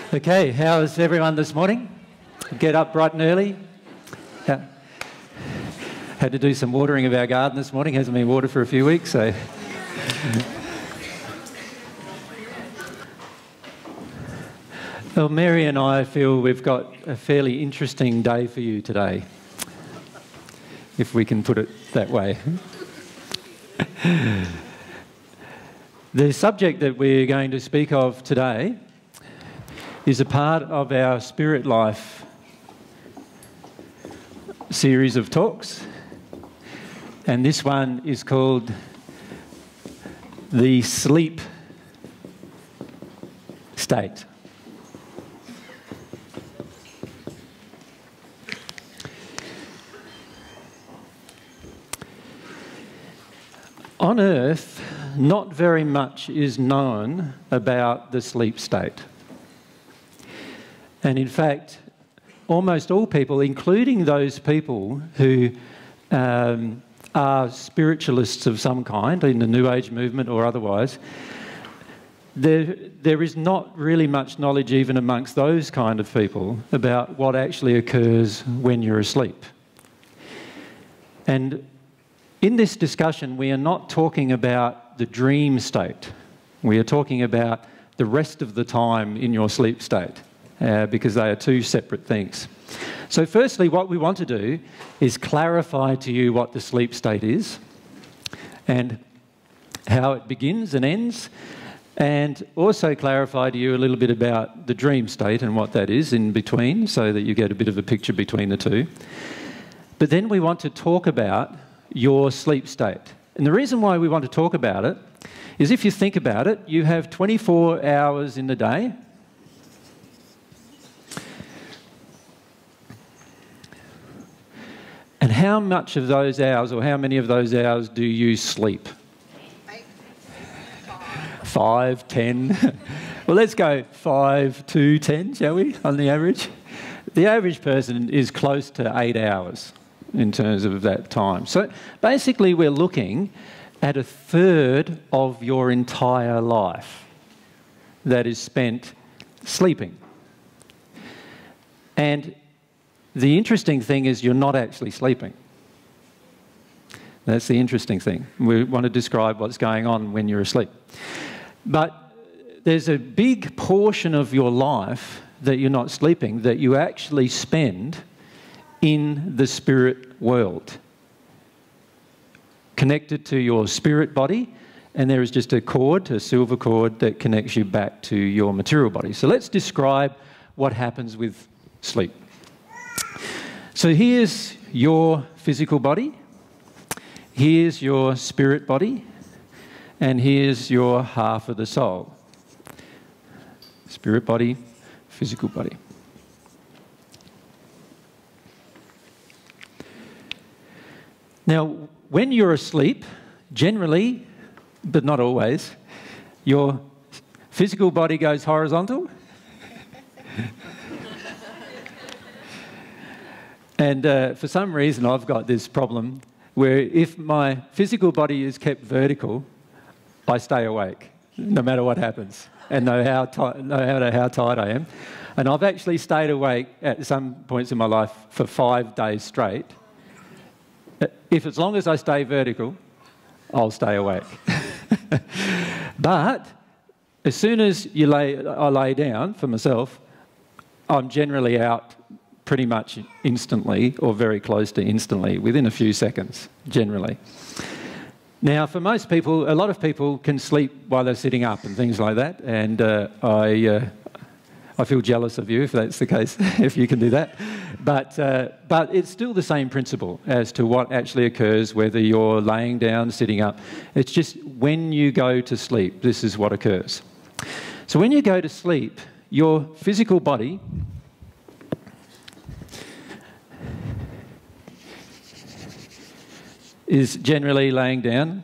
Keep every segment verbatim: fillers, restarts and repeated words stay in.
Okay, how's everyone this morning? Get up bright and early? Yeah. Had to do some watering of our garden this morning. Hasn't been watered for a few weeks, so... Well, Mary and I feel we've got a fairly interesting day for you today, if we can put it that way. The subject that we're going to speak of today is a part of our Spirit Life series of talks, and this one is called the sleep state. On Earth, not very much is known about the sleep state. And in fact, almost all people, including those people who um, are spiritualists of some kind, in the New Age movement or otherwise, there, there is not really much knowledge even amongst those kind of people about what actually occurs when you're asleep. And in this discussion, we are not talking about the dream state. We are talking about the rest of the time in your sleep state. Uh, because they are two separate things. So firstly, what we want to do is clarify to you what the sleep state is and how it begins and ends, and also clarify to you a little bit about the dream state and what that is in between, so that you get a bit of a picture between the two. But then we want to talk about your sleep state. And the reason why we want to talk about it is, if you think about it, you have twenty-four hours in the day. And how much of those hours, or how many of those hours, do you sleep? Eight. Five, ten. Well, let's go five to ten, shall we, on the average? The average person is close to eight hours in terms of that time. So basically, we're looking at a third of your entire life that is spent sleeping. And the interesting thing is, you're not actually sleeping. That's the interesting thing. We want to describe what's going on when you're asleep. But there's a big portion of your life that you're not sleeping, that you actually spend in the spirit world, connected to your spirit body, and there is just a cord, a silver cord, that connects you back to your material body. So let's describe what happens with sleep. So here's your physical body, here's your spirit body, and here's your half of the soul. Spirit body, physical body. Now, when you're asleep, generally, but not always, your physical body goes horizontal. And uh, for some reason, I've got this problem where if my physical body is kept vertical, I stay awake, no matter what happens, and no matter how, how tired I am. And I've actually stayed awake at some points in my life for five days straight. If as long as I stay vertical, I'll stay awake. But as soon as you lay, I lay down for myself, I'm generally out pretty much instantly, or very close to instantly, within a few seconds, generally. Now, for most people, a lot of people can sleep while they're sitting up and things like that, and uh, I, uh, I feel jealous of you if that's the case, if you can do that. But, uh, but it's still the same principle as to what actually occurs, whether you're laying down, sitting up. It's just when you go to sleep, this is what occurs. So when you go to sleep, your physical body is generally laying down.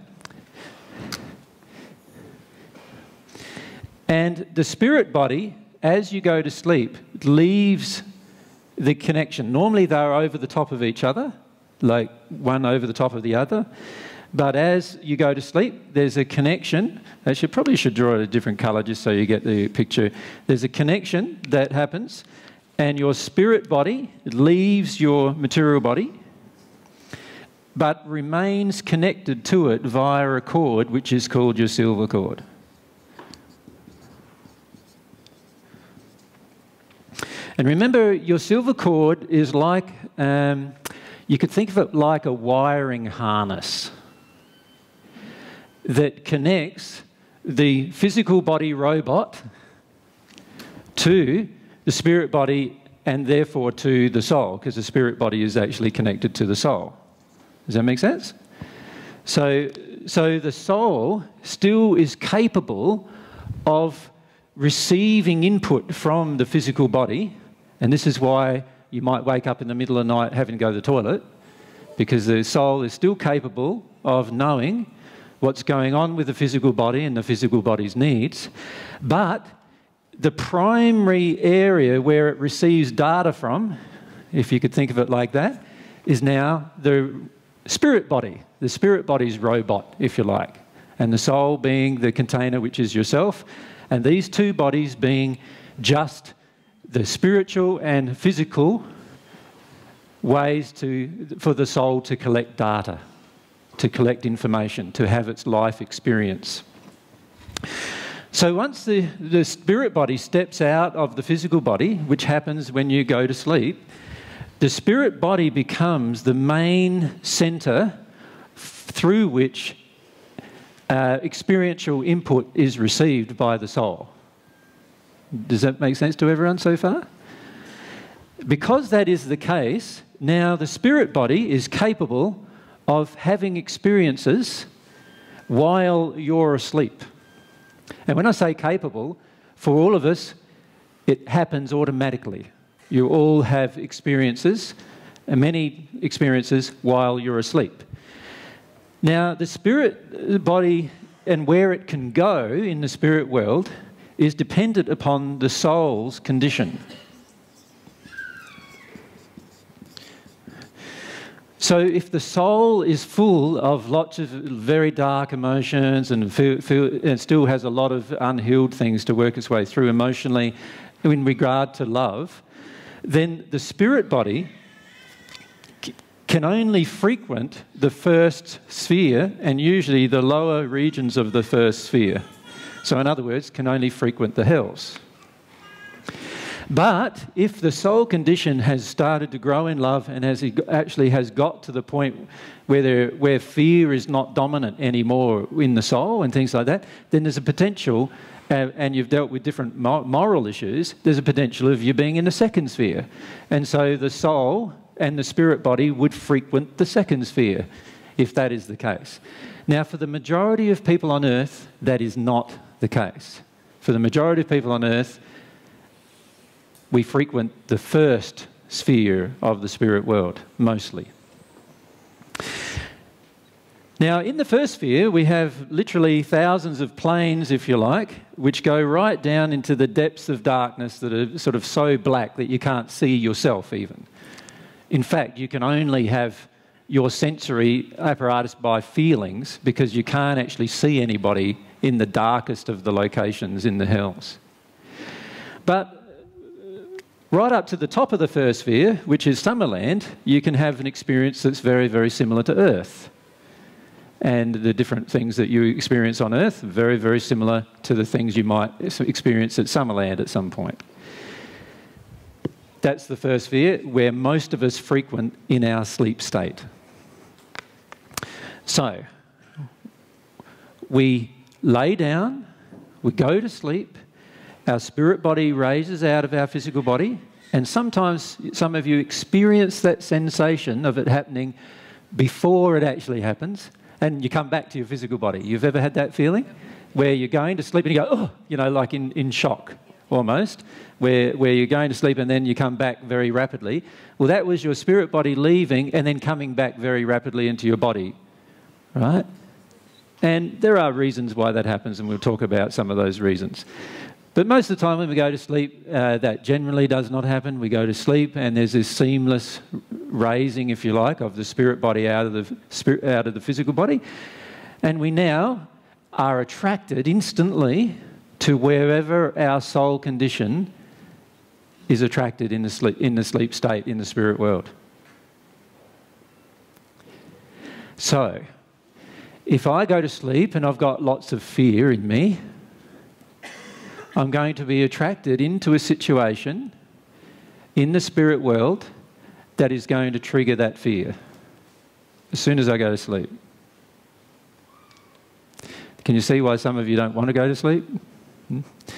And the spirit body, as you go to sleep, leaves the connection. Normally they're over the top of each other, like one over the top of the other. But as you go to sleep, there's a connection. Actually, probably should draw it a different colour just so you get the picture. There's a connection that happens, and your spirit body leaves your material body, but remains connected to it via a cord, which is called your silver cord. And remember, your silver cord is like, um, you could think of it like a wiring harness that connects the physical body robot to the spirit body and therefore to the soul, because the spirit body is actually connected to the soul. Does that make sense? So, so the soul still is capable of receiving input from the physical body, and this is why you might wake up in the middle of the night having to go to the toilet, because the soul is still capable of knowing what's going on with the physical body and the physical body's needs. But the primary area where it receives data from, if you could think of it like that, is now the spirit body, the spirit body's robot, if you like, and the soul being the container, which is yourself, and these two bodies being just the spiritual and physical ways to, for the soul to collect data, to collect information, to have its life experience. So once the, the spirit body steps out of the physical body, which happens when you go to sleep, the spirit body becomes the main centre through which uh, experiential input is received by the soul. Does that make sense to everyone so far? Because that is the case, now the spirit body is capable of having experiences while you're asleep. And when I say capable, for all of us, it happens automatically. You all have experiences, and many experiences, while you're asleep. Now, the spirit body and where it can go in the spirit world is dependent upon the soul's condition. So if the soul is full of lots of very dark emotions and, feel, feel, and still has a lot of unhealed things to work its way through emotionally in regard to love, then the spirit body can only frequent the first sphere and usually the lower regions of the first sphere. So in other words, can only frequent the hells. But if the soul condition has started to grow in love and has actually has got to the point where, there, where fear is not dominant anymore in the soul and things like that, then there's a potential, uh, and you've dealt with different moral issues, there's a potential of you being in the second sphere. And so the soul and the spirit body would frequent the second sphere, if that is the case. Now, for the majority of people on earth, that is not the case. For the majority of people on earth, we frequent the first sphere of the spirit world, mostly. Now, in the first sphere, we have literally thousands of planes, if you like, which go right down into the depths of darkness that are sort of so black that you can't see yourself even. In fact, you can only have your sensory apparatus by feelings because you can't actually see anybody in the darkest of the locations in the hells. But right up to the top of the first sphere, which is Summerland, you can have an experience that's very, very similar to Earth. And the different things that you experience on Earth, very, very similar to the things you might experience at Summerland at some point. That's the first sphere where most of us frequent in our sleep state. So, we lay down, we go to sleep, our spirit body raises out of our physical body, and sometimes some of you experience that sensation of it happening before it actually happens, and you come back to your physical body. You've ever had that feeling? Where you're going to sleep and you go, oh, you know, like in, in shock almost, where, where you're going to sleep and then you come back very rapidly. Well, that was your spirit body leaving and then coming back very rapidly into your body, right? And there are reasons why that happens, and we'll talk about some of those reasons. But most of the time when we go to sleep, uh, that generally does not happen. We go to sleep and there's this seamless raising, if you like, of the spirit body out of the, spirit, out of the physical body. And we now are attracted instantly to wherever our soul condition is attracted in the sleep, in the sleep state, in the spirit world. So, if I go to sleep and I've got lots of fear in me, I'm going to be attracted into a situation in the spirit world that is going to trigger that fear as soon as I go to sleep. Can you see why some of you don't want to go to sleep? Hmm?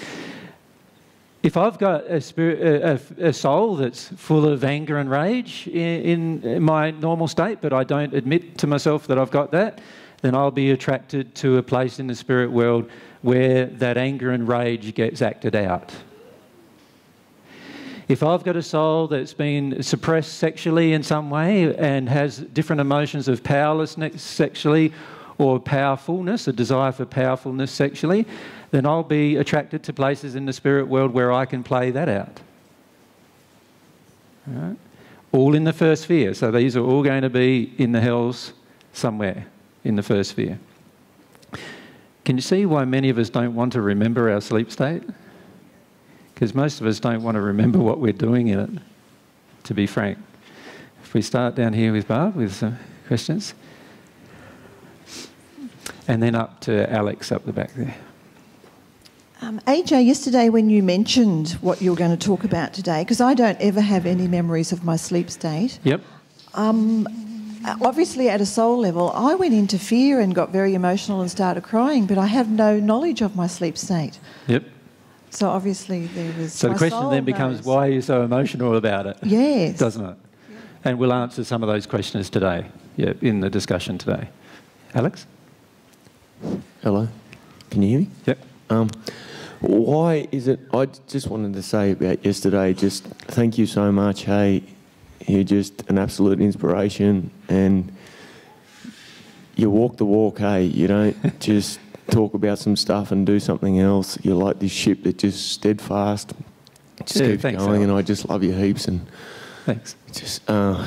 If I've got a, spirit, a, a soul that's full of anger and rage in, in my normal state, but I don't admit to myself that I've got that, then I'll be attracted to a place in the spirit world where that anger and rage gets acted out. If I've got a soul that's been suppressed sexually in some way and has different emotions of powerlessness sexually or powerfulness, a desire for powerfulness sexually, then I'll be attracted to places in the spirit world where I can play that out. All right? All in the first sphere. So these are all going to be in the hells somewhere in the first sphere. Can you see why many of us don't want to remember our sleep state? Because most of us don't want to remember what we're doing in it, to be frank. If we start down here with Barb with some questions. And then up to Alex up the back there. Um, A J, yesterday when you mentioned what you were going to talk about today, because I don't ever have any memories of my sleep state. Yep. Um, obviously, at a soul level, I went into fear and got very emotional and started crying, but I have no knowledge of my sleep state. Yep. So obviously there was... So the question then becomes, knows. Why are you so emotional about it? Yes. Doesn't it? Yeah. And we'll answer some of those questions today, yeah, in the discussion today. Alex? Hello. Can you hear me? Yep. Um, why is it... I just wanted to say about yesterday, just thank you so much. Hey, you're just an absolute inspiration and you walk the walk, hey. You don't just talk about some stuff and do something else. You're like this ship that just steadfast, just yeah, keeps thanks, going, Alan. and I just love you heaps. And thanks. Just, uh,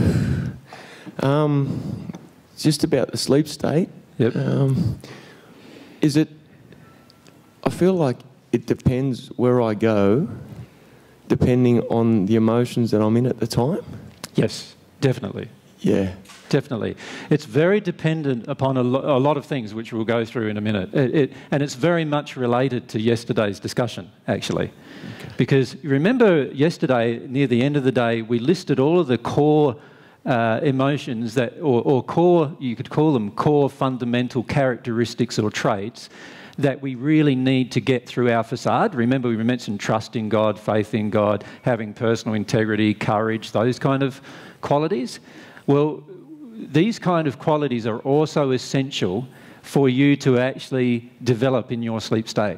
um, just about the sleep state. Yep. Um, is it... I feel like it depends where I go, depending on the emotions that I'm in at the time. Yes, definitely. Yeah. Definitely. It's very dependent upon a, lo a lot of things, which we'll go through in a minute. It, it, and it's very much related to yesterday's discussion, actually. Okay. Because remember yesterday, near the end of the day, we listed all of the core uh, emotions that, or, or core, you could call them core fundamental characteristics or traits that we really need to get through our facade. Remember, we mentioned trust in God, faith in God, having personal integrity, courage, those kind of qualities. Well, these kind of qualities are also essential for you to actually develop in your sleep state.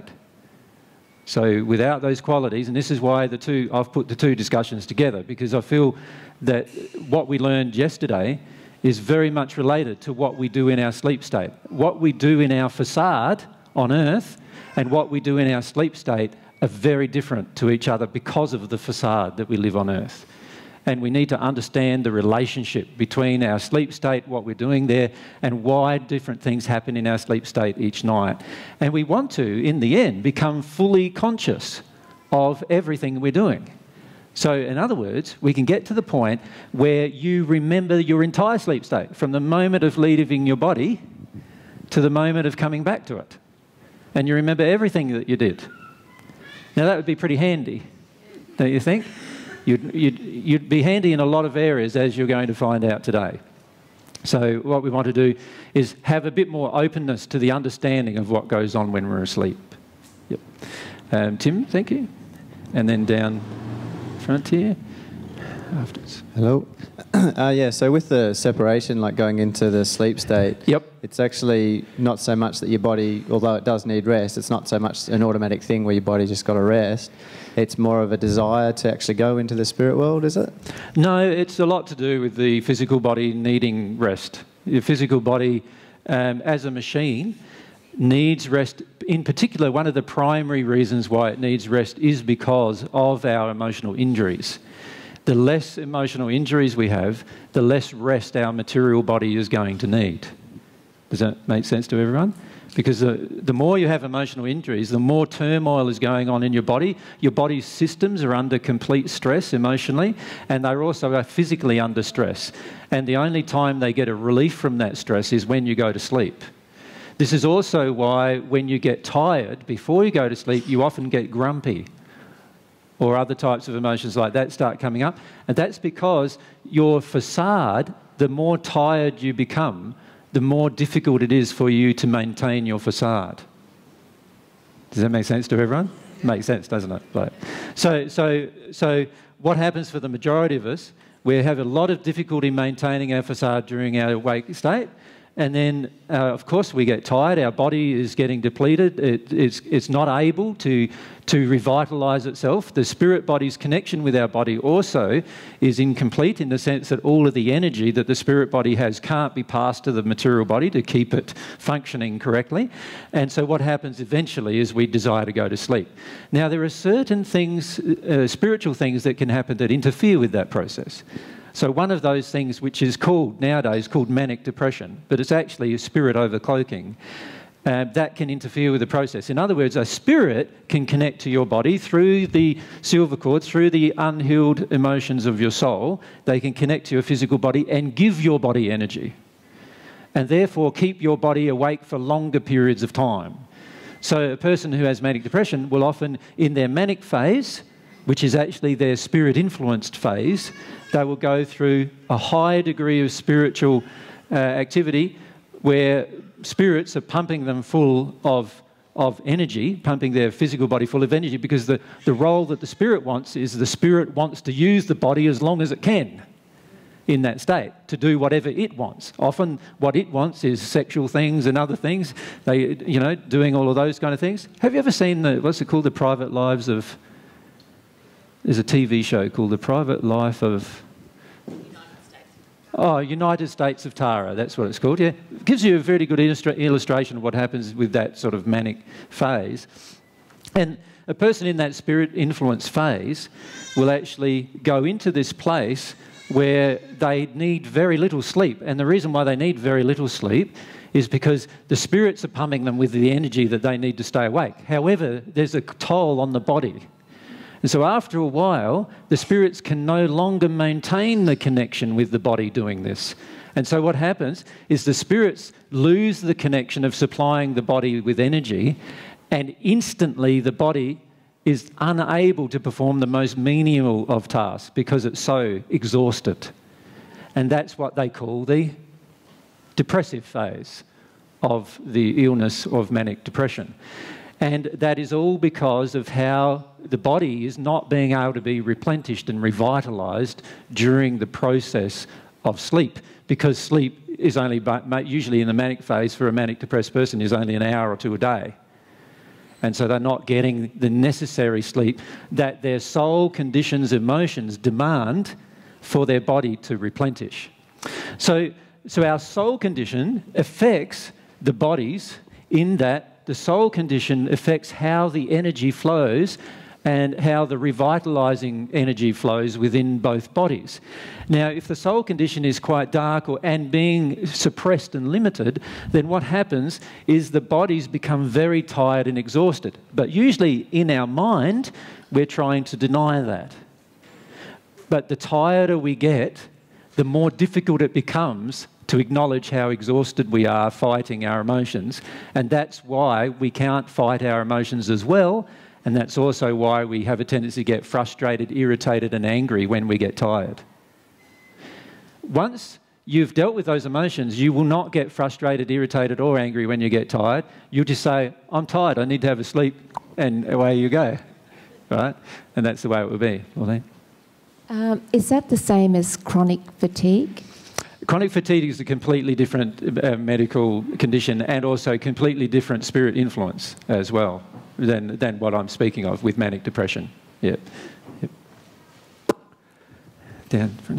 So without those qualities, and this is why the two, I've put the two discussions together, because I feel that what we learned yesterday is very much related to what we do in our sleep state. What we do in our facade on earth and what we do in our sleep state are very different to each other because of the facade that we live on earth. And we need to understand the relationship between our sleep state, what we're doing there, and why different things happen in our sleep state each night. And we want to, in the end, become fully conscious of everything we're doing. So, in other words, we can get to the point where you remember your entire sleep state, from the moment of leaving your body to the moment of coming back to it. And you remember everything that you did. Now, that would be pretty handy, don't you think? You'd, you'd, you'd be handy in a lot of areas, as you're going to find out today. So what we want to do is have a bit more openness to the understanding of what goes on when we're asleep. Yep. Um, Tim, thank you. And then down front here. Afterwards. Hello. Uh, yeah, so with the separation, like going into the sleep state, yep. It's actually not so much that your body, although it does need rest, it's not so much an automatic thing where your body just got to rest. It's more of a desire to actually go into the spirit world, is it? No, it's a lot to do with the physical body needing rest. Your physical body, um, as a machine, needs rest. In particular, one of the primary reasons why it needs rest is because of our emotional injuries. The less emotional injuries we have, the less rest our material body is going to need. Does that make sense to everyone? Because the, the more you have emotional injuries, the more turmoil is going on in your body. Your body's systems are under complete stress emotionally, and they're also physically under stress. And the only time they get a relief from that stress is when you go to sleep. This is also why when you get tired, before you go to sleep, you often get grumpy, or other types of emotions like that start coming up. And that's because your facade, the more tired you become, the more difficult it is for you to maintain your facade. Does that make sense to everyone? Makes sense, doesn't it? Like, so, so, so what happens for the majority of us, we have a lot of difficulty maintaining our facade during our awake state. And then, uh, of course, we get tired. Our body is getting depleted. It, it's, it's not able to, to revitalise itself. The spirit body's connection with our body also is incomplete in the sense that all of the energy that the spirit body has can't be passed to the material body to keep it functioning correctly. And so what happens eventually is we desire to go to sleep. Now, there are certain things, uh, spiritual things that can happen that interfere with that process. So one of those things, which is called nowadays called manic depression, but it's actually a spirit over-cloaking, uh, that can interfere with the process. In other words, a spirit can connect to your body through the silver cord, through the unhealed emotions of your soul. They can connect to your physical body and give your body energy, and therefore keep your body awake for longer periods of time. So a person who has manic depression will often, in their manic phase, which is actually their spirit-influenced phase, they will go through a high degree of spiritual uh, activity where spirits are pumping them full of, of energy, pumping their physical body full of energy, because the, the role that the spirit wants is the spirit wants to use the body as long as it can in that state to do whatever it wants. Often what it wants is sexual things and other things, they, you know, doing all of those kind of things. Have you ever seen the, what's it called, The Private Lives of... There's a T V show called The Private Life of... United States. Oh, United States of Tara, that's what it's called, yeah. It gives you a very good illustra illustration of what happens with that sort of manic phase. And a person in that spirit influence phase will actually go into this place where they need very little sleep. And the reason why they need very little sleep is because the spirits are pumping them with the energy that they need to stay awake. However, there's a toll on the body. And so after a while, the spirits can no longer maintain the connection with the body doing this. And so what happens is the spirits lose the connection of supplying the body with energy, and instantly the body is unable to perform the most menial of tasks because it's so exhausted. And that's what they call the depressive phase of the illness of manic depression. And that is all because of how the body is not being able to be replenished and revitalised during the process of sleep, because sleep is only, usually in the manic phase for a manic depressed person, is only an hour or two a day. And so they're not getting the necessary sleep that their soul conditions, emotions demand for their body to replenish. So, so our soul condition affects the bodies in that the soul condition affects how the energy flows and how the revitalising energy flows within both bodies. Now, if the soul condition is quite dark or, and being suppressed and limited, then what happens is the bodies become very tired and exhausted. But usually in our mind, we're trying to deny that. But the tireder we get, the more difficult it becomes to acknowledge how exhausted we are fighting our emotions. And that's why we can't fight our emotions as well. And that's also why we have a tendency to get frustrated, irritated and angry when we get tired. Once you've dealt with those emotions, you will not get frustrated, irritated or angry when you get tired. You'll just say, I'm tired, I need to have a sleep, and away you go, right? And that's the way it will be. Well, Um, is that the same as chronic fatigue? Chronic fatigue is a completely different uh, medical condition, and also completely different spirit influence as well than, than what I'm speaking of with manic depression. Yeah. Yep. Down front.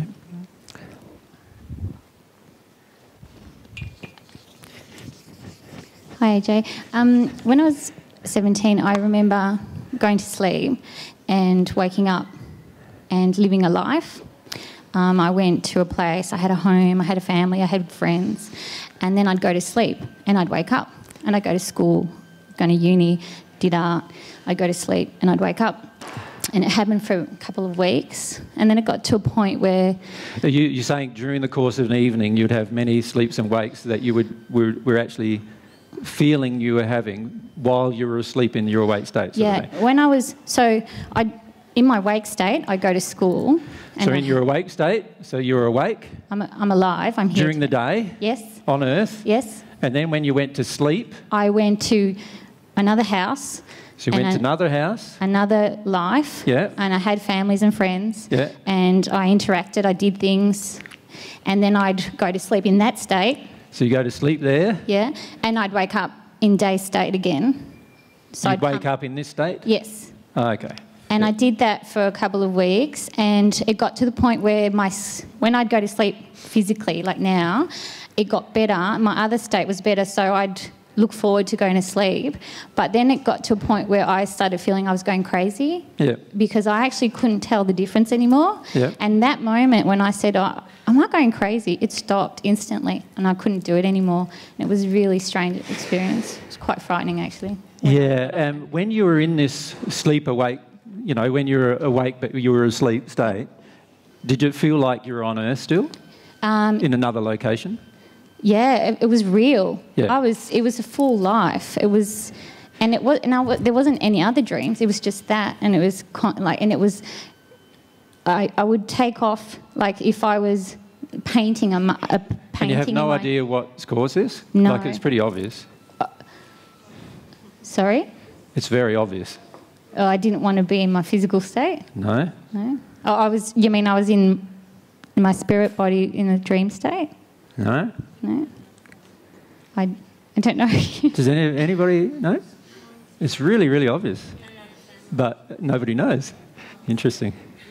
Hi, A J. Um, when I was seventeen, I remember going to sleep and waking up and living a life. Um, I went to a place, I had a home, I had a family, I had friends, and then I'd go to sleep and I'd wake up and I'd go to school, going to uni, did art, I'd go to sleep and I'd wake up. And it happened for a couple of weeks, and then it got to a point where... Are you, you're saying during the course of an evening you'd have many sleeps and wakes that you would were, were actually feeling you were having while you were asleep in your awake state? Sort yeah, of thing. when I was... So I, in my wake state, I go to school. And so in I, your awake state, so you're awake? I'm, I'm alive, I'm here. During the day? Yes. On Earth? Yes. And then when you went to sleep? I went to another house. So you went I, to another house? Another life. Yeah. And I had families and friends. Yeah. And I interacted, I did things. And then I'd go to sleep in that state. So you go to sleep there? Yeah. And I'd wake up in day state again. So You'd I'd wake come, up in this state? Yes. Oh, okay. And yeah. I did that for a couple of weeks, and it got to the point where my when I'd go to sleep physically, like now, it got better. My other state was better, so I'd look forward to going to sleep. But then it got to a point where I started feeling I was going crazy yeah. because I actually couldn't tell the difference anymore. Yeah. And that moment when I said, oh, am I going crazy? It stopped instantly, and I couldn't do it anymore. And it was a really strange experience. It was quite frightening, actually. Yeah, and um, when you were in this sleep-awake, you know, when you were awake but you were asleep state, did you feel like you were on Earth still? Um, in another location? Yeah, it, it was real. Yeah. I was. It was a full life. It was, and it was. And I, there wasn't any other dreams. It was just that, and it was con- like, and it was. I I would take off like if I was painting a, a painting. And you have no my, idea what's caused this? No. Like it's pretty obvious. Uh, sorry. It's very obvious. Oh, I didn't want to be in my physical state. No. No. Oh, I was. You mean I was in, in my spirit body in a dream state? No. No. I, I don't know. Does any, anybody know? It's really, really obvious. But nobody knows. Interesting.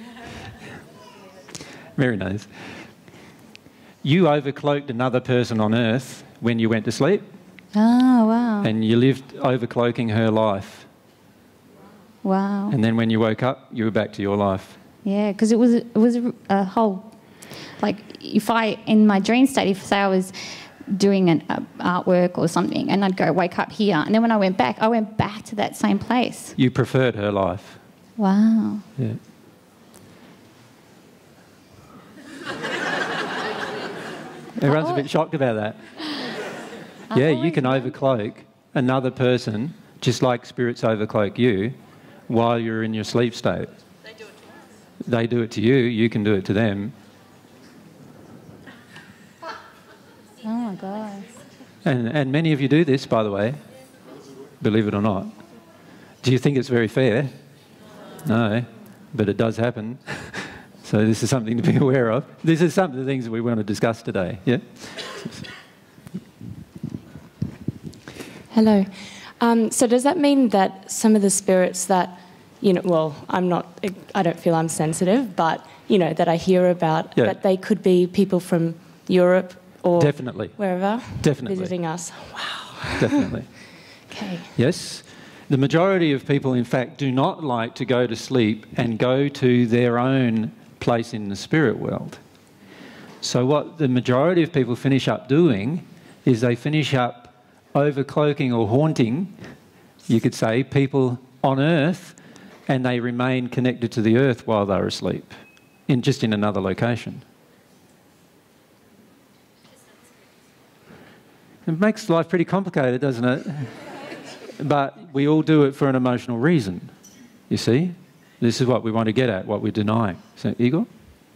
Mary knows. You overcloaked another person on Earth when you went to sleep. Oh, wow. And you lived overcloaking her life. Wow. And then when you woke up, you were back to your life. Yeah, because it was, it was a, a whole... Like, if I, in my dream state, if, say, I was doing an uh, artwork or something, and I'd go wake up here, and then when I went back, I went back to that same place. You preferred her life. Wow. Yeah. Everyone's a bit shocked about that. Yeah, you can overcloak another person just like spirits overcloak you while you're in your sleep state. They do it to us. They do it to you, you can do it to them. Oh, my God. And, and many of you do this, by the way, believe it or not. Do you think it's very fair? No, but it does happen. So this is something to be aware of. This is some of the things that we want to discuss today. Yeah? Hello. Um, so does that mean that some of the spirits that, you know, well, I'm not, I don't feel I'm sensitive, but, you know, that I hear about, yeah. that they could be people from Europe or Definitely. wherever Definitely. visiting us? Wow. Definitely. Okay. Yes. The majority of people, in fact, do not like to go to sleep and go to their own place in the spirit world. So what the majority of people finish up doing is they finish up overcloaking or haunting, you could say, people on Earth, and they remain connected to the Earth while they're asleep, in just in another location. It makes life pretty complicated, doesn't it? But we all do it for an emotional reason, you see? This is what we want to get at, what we're denying. So, Igor?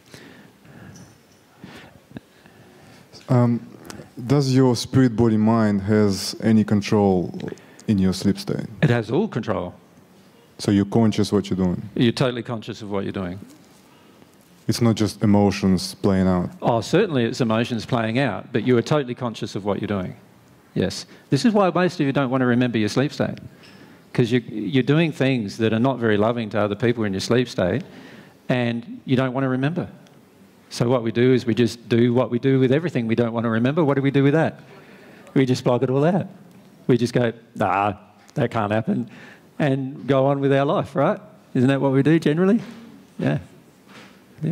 Um, does your spirit, body, mind has any control in your sleep state? It has all control. So you're conscious what you're doing? You're totally conscious of what you're doing. It's not just emotions playing out? Oh, certainly it's emotions playing out, but you are totally conscious of what you're doing. Yes. This is why most of you don't want to remember your sleep state, because you, you're doing things that are not very loving to other people in your sleep state, and you don't want to remember. So what we do is we just do what we do with everything we don't want to remember. What do we do with that? We just block it all out. We just go, nah, that can't happen, and go on with our life, right? Isn't that what we do generally? Yeah. Yeah.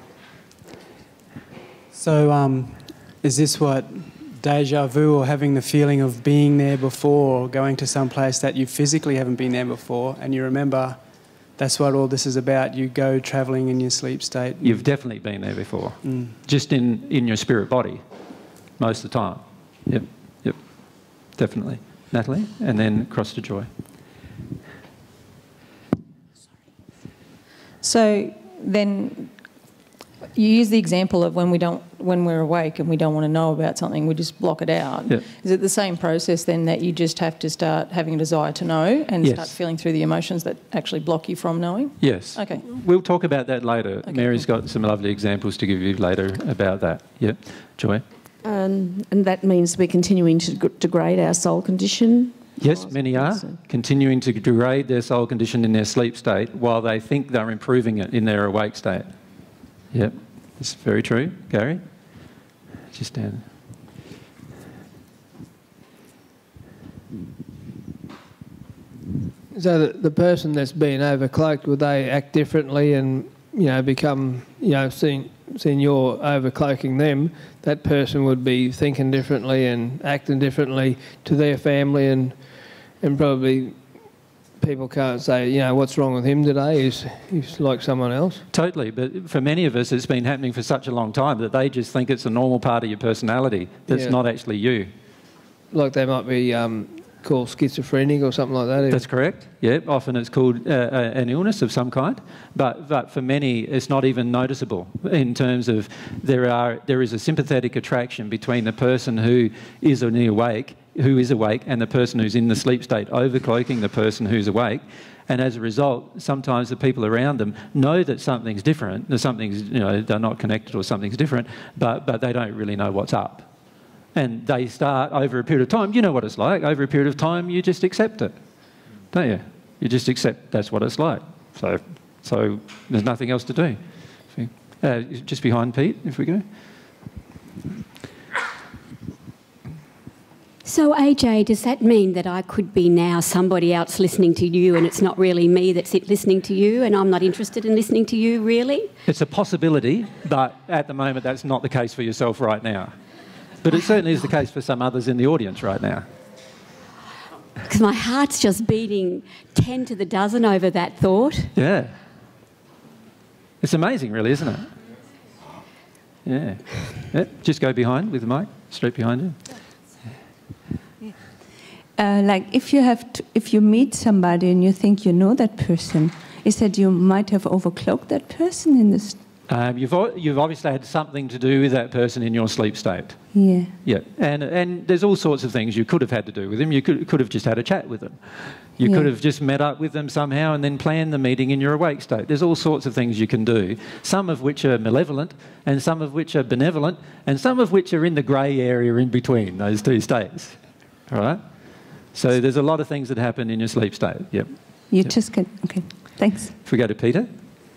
So um, is this what deja vu, or having the feeling of being there before, or going to some place that you physically haven't been there before, and you remember that's what all this is about? You go travelling in your sleep state. You've definitely been there before, mm. just in, in your spirit body most of the time. Yep, yep, definitely. Natalie, and then across to Joy. So then you use the example of when we don't, when we're awake and we don't want to know about something, we just block it out. Yep. Is it the same process then that you just have to start having a desire to know and Yes. start feeling through the emotions that actually block you from knowing? Yes. Okay. We'll talk about that later. Okay, Mary's got some lovely examples to give you later about that. Yep. Joy? Um, and that means we're continuing to g- degrade our soul condition? Yes, many are continuing to degrade their soul condition in their sleep state while they think they're improving it in their awake state. Yep, it's very true. Gary? Just down. So the, the person that's been overcloaked, would they act differently and, you know, become, you know, seeing, seeing you're overcloaking them, that person would be thinking differently and acting differently to their family, and and probably people can't say, you know, what's wrong with him today? He's, he's like someone else. Totally, but for many of us it's been happening for such a long time that they just think it's a normal part of your personality that's Yeah. not actually you. Like they might be um, called schizophrenic or something like that. That's correct. Yeah, often it's called uh, uh, an illness of some kind, but but for many it's not even noticeable in terms of there are there is a sympathetic attraction between the person who is awake, who is awake, and the person who's in the sleep state, overcloaking the person who's awake. And as a result, sometimes the people around them know that something's different, that something's, you know, they're not connected or something's different, but but they don't really know what's up. And they start, over a period of time, you know what it's like, over a period of time you just accept it, don't you? You just accept that's what it's like. So so there's nothing else to do. Uh, just behind Pete, if we go. So, A J, does that mean that I could be now somebody else listening to you and it's not really me that's listening to you and I'm not interested in listening to you, really? It's a possibility, but at the moment that's not the case for yourself right now. But it certainly is the case for some others in the audience right now. Because my heart's just beating ten to the dozen over that thought. Yeah. It's amazing, really, isn't it? Yeah. Yeah. Just go behind with the mic, straight behind you. Uh, like if you have, to, if you meet somebody and you think you know that person, is that you might have overcloaked that person in this? Um, you've you've obviously had something to do with that person in your sleep state. Yeah. Yeah, and and there's all sorts of things you could have had to do with them. You could could have just had a chat with them. You Yeah. could have just met up with them somehow and then planned the meeting in your awake state. There's all sorts of things you can do, some of which are malevolent and some of which are benevolent and some of which are in the grey area in between those two states. All right? So there's a lot of things that happen in your sleep state. Yep. You Yep. just get, okay, thanks. If we go to Peter.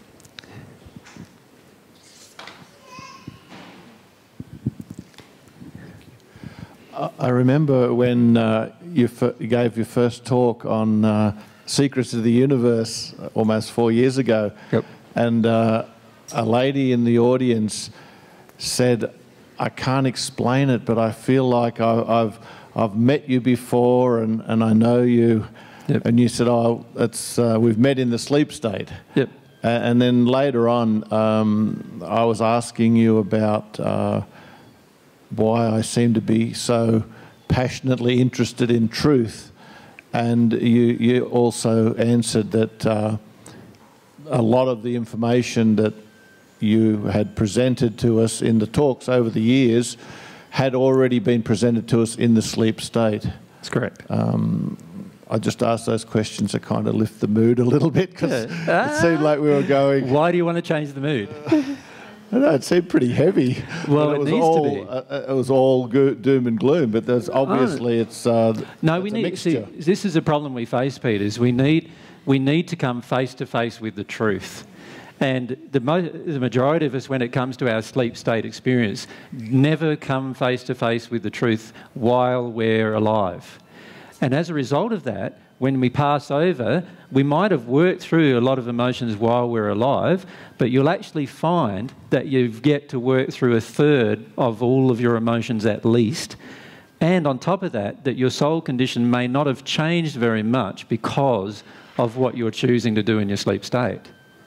I remember when uh, you f- gave your first talk on uh, Secrets of the Universe almost four years ago. Yep. And uh, a lady in the audience said, I can't explain it, but I feel like I, I've I've met you before and, and I know you. Yep. And you said, oh, it's, uh, we've met in the sleep state. Yep. Uh, and then later on, um, I was asking you about uh, why I seem to be so passionately interested in truth. And you, you also answered that uh, a lot of the information that you had presented to us in the talks over the years had already been presented to us in the sleep state. That's correct. Um, I just asked those questions to kind of lift the mood a little bit because Yeah. it seemed like we were going... Why do you want to change the mood? I know, it seemed pretty heavy. Well, But it was needs to all, be. Uh, it was all go- doom and gloom, but there's obviously it's uh, No, it's we a need. mixture. See, this is a problem we face, Peter. Is we need we need to come face to face with the truth, and the mo- the majority of us, when it comes to our sleep state experience, never come face to face with the truth while we're alive. And as a result of that, when we pass over, we might have worked through a lot of emotions while we're alive, but you'll actually find that you've yet to work through a third of all of your emotions at least. And on top of that, that your soul condition may not have changed very much because of what you're choosing to do in your sleep state.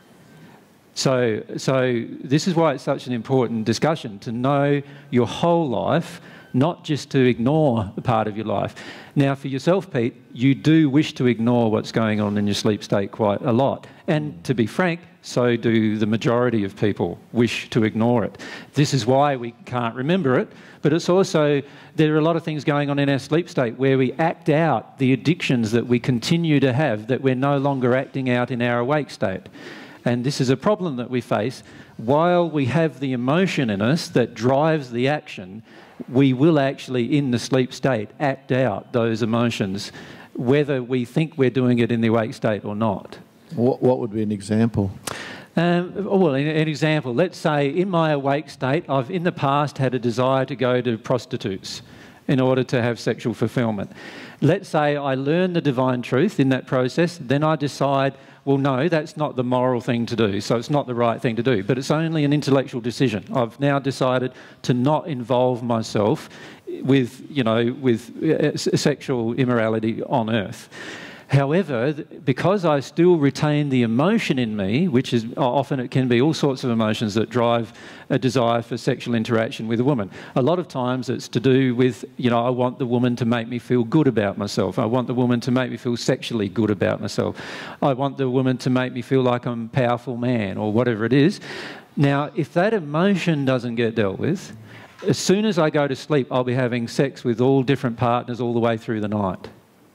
So, so this is why it's such an important discussion, to know your whole life, not just to ignore a part of your life. Now, for yourself, Pete, you do wish to ignore what's going on in your sleep state quite a lot. And to be frank, so do the majority of people wish to ignore it. This is why we can't remember it, but it's also, there are a lot of things going on in our sleep state where we act out the addictions that we continue to have that we're no longer acting out in our awake state. And this is a problem that we face. While we have the emotion in us that drives the action, we will actually, in the sleep state, act out those emotions, whether we think we're doing it in the awake state or not. What, what would be an example? Um, well, an, an example, let's say in my awake state, I've in the past had a desire to go to prostitutes in order to have sexual fulfillment. Let's say I learn the divine truth in that process, then I decide, well, no, that's not the moral thing to do, so it's not the right thing to do, but it's only an intellectual decision. I've now decided to not involve myself with, you know, with uh, sexual immorality on earth. However, because I still retain the emotion in me, which is often it can be all sorts of emotions that drive a desire for sexual interaction with a woman. A lot of times it's to do with, you know, I want the woman to make me feel good about myself. I want the woman to make me feel sexually good about myself. I want the woman to make me feel like I'm a powerful man or whatever it is. Now, if that emotion doesn't get dealt with, as soon as I go to sleep, I'll be having sex with all different partners all the way through the night.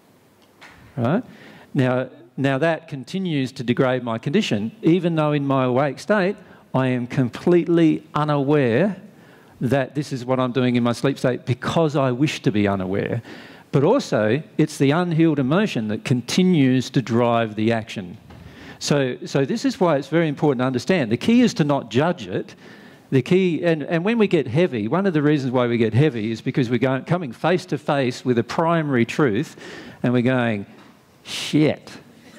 Right? Now, now that continues to degrade my condition, even though in my awake state, I am completely unaware that this is what I'm doing in my sleep state because I wish to be unaware. But also, it's the unhealed emotion that continues to drive the action. So, so this is why it's very important to understand. The key is to not judge it. The key, and, and when we get heavy, one of the reasons why we get heavy is because we're going, coming face to face with a primary truth and we're going, shit.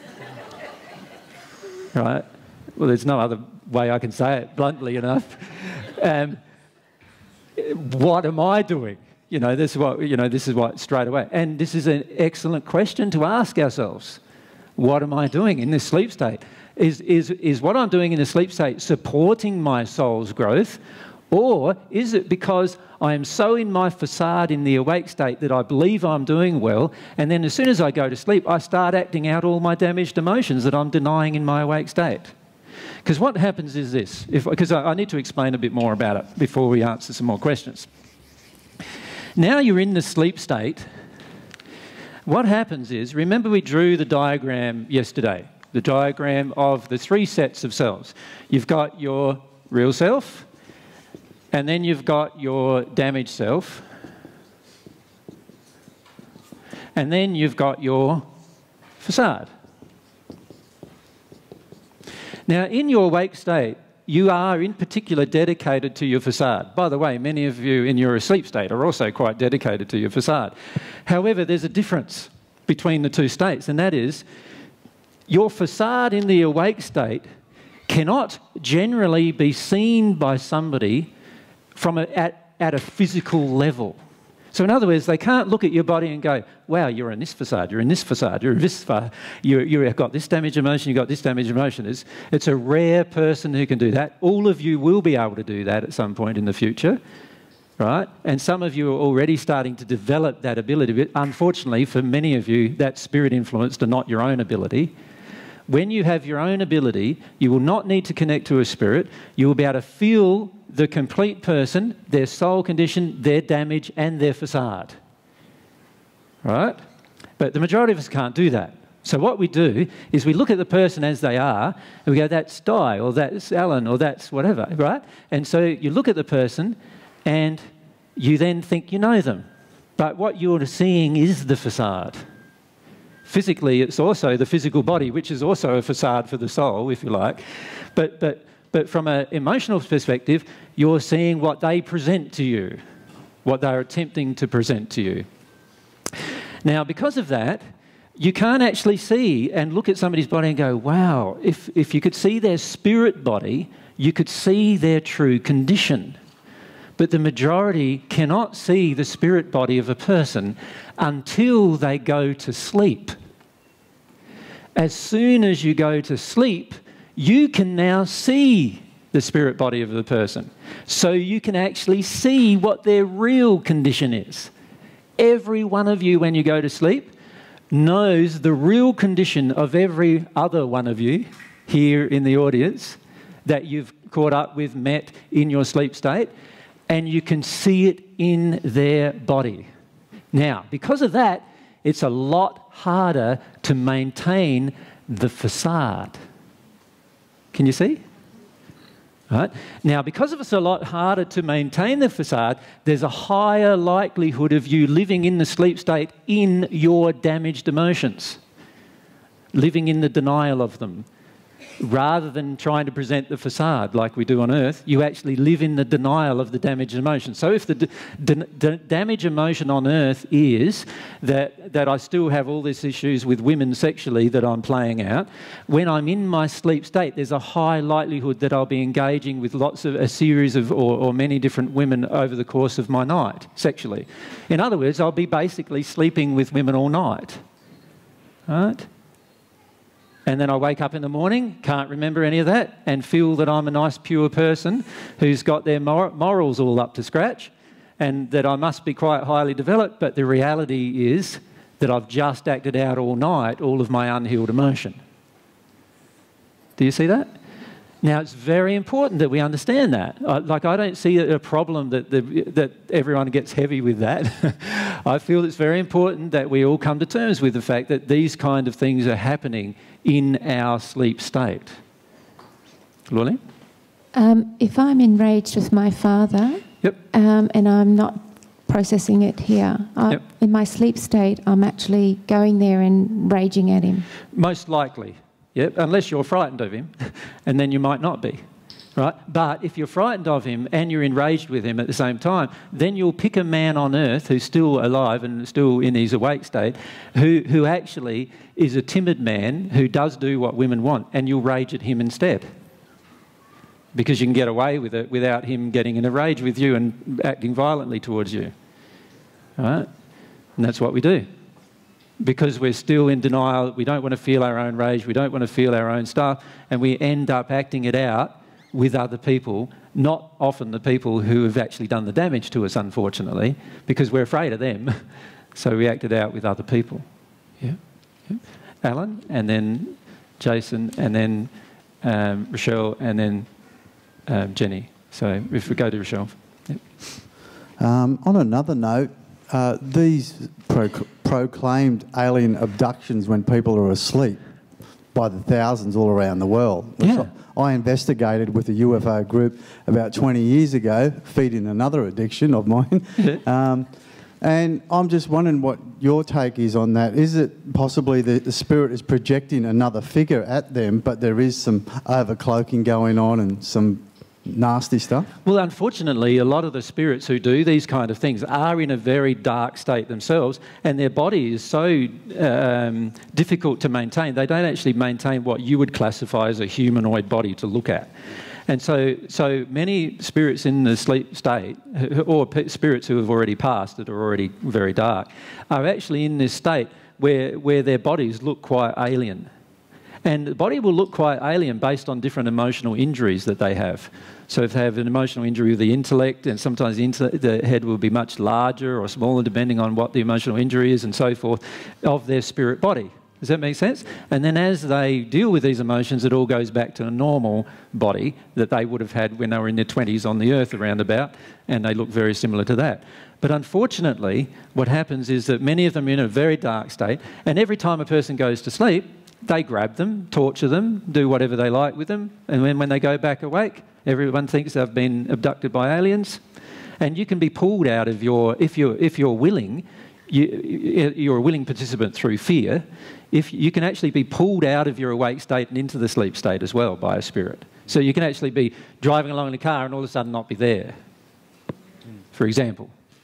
Right? Well, there's no other way I can say it bluntly enough. Um, what am I doing? You know, this is what, you know, this is what straight away. And this is an excellent question to ask ourselves. What am I doing in this sleep state? Is, is, is what I'm doing in the sleep state supporting my soul's growth? Or is it because I am so in my facade in the awake state that I believe I'm doing well, and then as soon as I go to sleep, I start acting out all my damaged emotions that I'm denying in my awake state? Because what happens is this, because I, I need to explain a bit more about it before we answer some more questions. Now you're in the sleep state, what happens is, remember we drew the diagram yesterday, the diagram of the three sets of cells. You've got your real self, and then you've got your damaged self. And then you've got your facade. Now, in your awake state, you are in particular dedicated to your facade. By the way, many of you in your asleep state are also quite dedicated to your facade. However, there's a difference between the two states, and that is your facade in the awake state cannot generally be seen by somebody from a, at, at a physical level. So in other words, they can't look at your body and go, wow, you're in this facade, you're in this facade, you're in this facade, you, you've got this damaged emotion, you've got this damaged emotion. It's, it's a rare person who can do that. All of you will be able to do that at some point in the future, right? And some of you are already starting to develop that ability. But unfortunately, for many of you, that's spirit influenced and not your own ability. When you have your own ability, you will not need to connect to a spirit. You will be able to feel the complete person, their soul condition, their damage, and their facade. Right? But the majority of us can't do that. So what we do is we look at the person as they are, and we go, that's Di, or that's Alan, or that's whatever, right? And so you look at the person, and you then think you know them. But what you're seeing is the facade. Physically, it's also the physical body, which is also a facade for the soul, if you like. But, but, but from an emotional perspective, you're seeing what they present to you, what they're attempting to present to you. Now, because of that, you can't actually see and look at somebody's body and go, wow, if, if you could see their spirit body, you could see their true condition. But the majority cannot see the spirit body of a person until they go to sleep. As soon as you go to sleep, you can now see the spirit body of the person. So you can actually see what their real condition is. Every one of you, when you go to sleep, knows the real condition of every other one of you here in the audience that you've caught up with, met in your sleep state, and you can see it in their body. Now, because of that, it's a lot harder to maintain the facade. Can you see? Right? Now, because it's a lot harder to maintain the facade, there's a higher likelihood of you living in the sleep state in your damaged emotions, living in the denial of them. Rather than trying to present the facade like we do on Earth, you actually live in the denial of the damaged emotion. So if the d damage emotion on Earth is that, that I still have all these issues with women sexually that I'm playing out, when I'm in my sleep state, there's a high likelihood that I'll be engaging with lots of, a series of, or, or many different women over the course of my night, sexually. In other words, I'll be basically sleeping with women all night, right? And then I wake up in the morning, can't remember any of that, and feel that I'm a nice, pure person who's got their mor morals all up to scratch, and that I must be quite highly developed, but the reality is that I've just acted out all night all of my unhealed emotion. Do you see that? Now, it's very important that we understand that. I, like, I don't see a problem that, the, that everyone gets heavy with that. I feel it's very important that we all come to terms with the fact that these kind of things are happening in our sleep state. Lorraine? Um, if I'm enraged with my father, yep. um, and I'm not processing it here, I, yep. in my sleep state, I'm actually going there and raging at him. Most likely. Yep, unless you're frightened of him, and then you might not be, right? But if you're frightened of him and you're enraged with him at the same time, then you'll pick a man on earth who's still alive and still in his awake state, who, who actually is a timid man who does do what women want, and you'll rage at him instead. Because you can get away with it without him getting in a rage with you and acting violently towards you, right? And that's what we do. Because we're still in denial, we don't want to feel our own rage, we don't want to feel our own stuff, and we end up acting it out with other people, not often the people who have actually done the damage to us, unfortunately, because we're afraid of them. So we act it out with other people. Yeah. yeah. Alan, and then Jason, and then um, Rochelle, and then um, Jenny. So if we go to Rochelle. Yep. Um, on another note, uh, these pro proclaimed alien abductions when people are asleep by the thousands all around the world. Yeah. I investigated with a U F O group about twenty years ago, feeding another addiction of mine. um, and I'm just wondering what your take is on that. Is it possibly that the spirit is projecting another figure at them, but there is some over-cloaking going on and some nasty stuff? Well, unfortunately, a lot of the spirits who do these kind of things are in a very dark state themselves, and their body is so um, difficult to maintain. They don't actually maintain what you would classify as a humanoid body to look at. And so, so many spirits in the sleep state, or spirits who have already passed that are already very dark, are actually in this state where, where their bodies look quite alien. And the body will look quite alien based on different emotional injuries that they have. So if they have an emotional injury with the intellect, and sometimes the, the head will be much larger or smaller depending on what the emotional injury is and so forth, of their spirit body. Does that make sense? And then as they deal with these emotions, it all goes back to a normal body that they would have had when they were in their twenties on the earth around about, and they look very similar to that. But unfortunately, what happens is that many of them are in a very dark state, and every time a person goes to sleep, they grab them, torture them, do whatever they like with them, and when, when they go back awake, everyone thinks they've been abducted by aliens. And you can be pulled out of your, if you're, if you're willing, you, you're a willing participant through fear, if you can actually be pulled out of your awake state and into the sleep state as well by a spirit. So you can actually be driving along in a car and all of a sudden not be there, for example.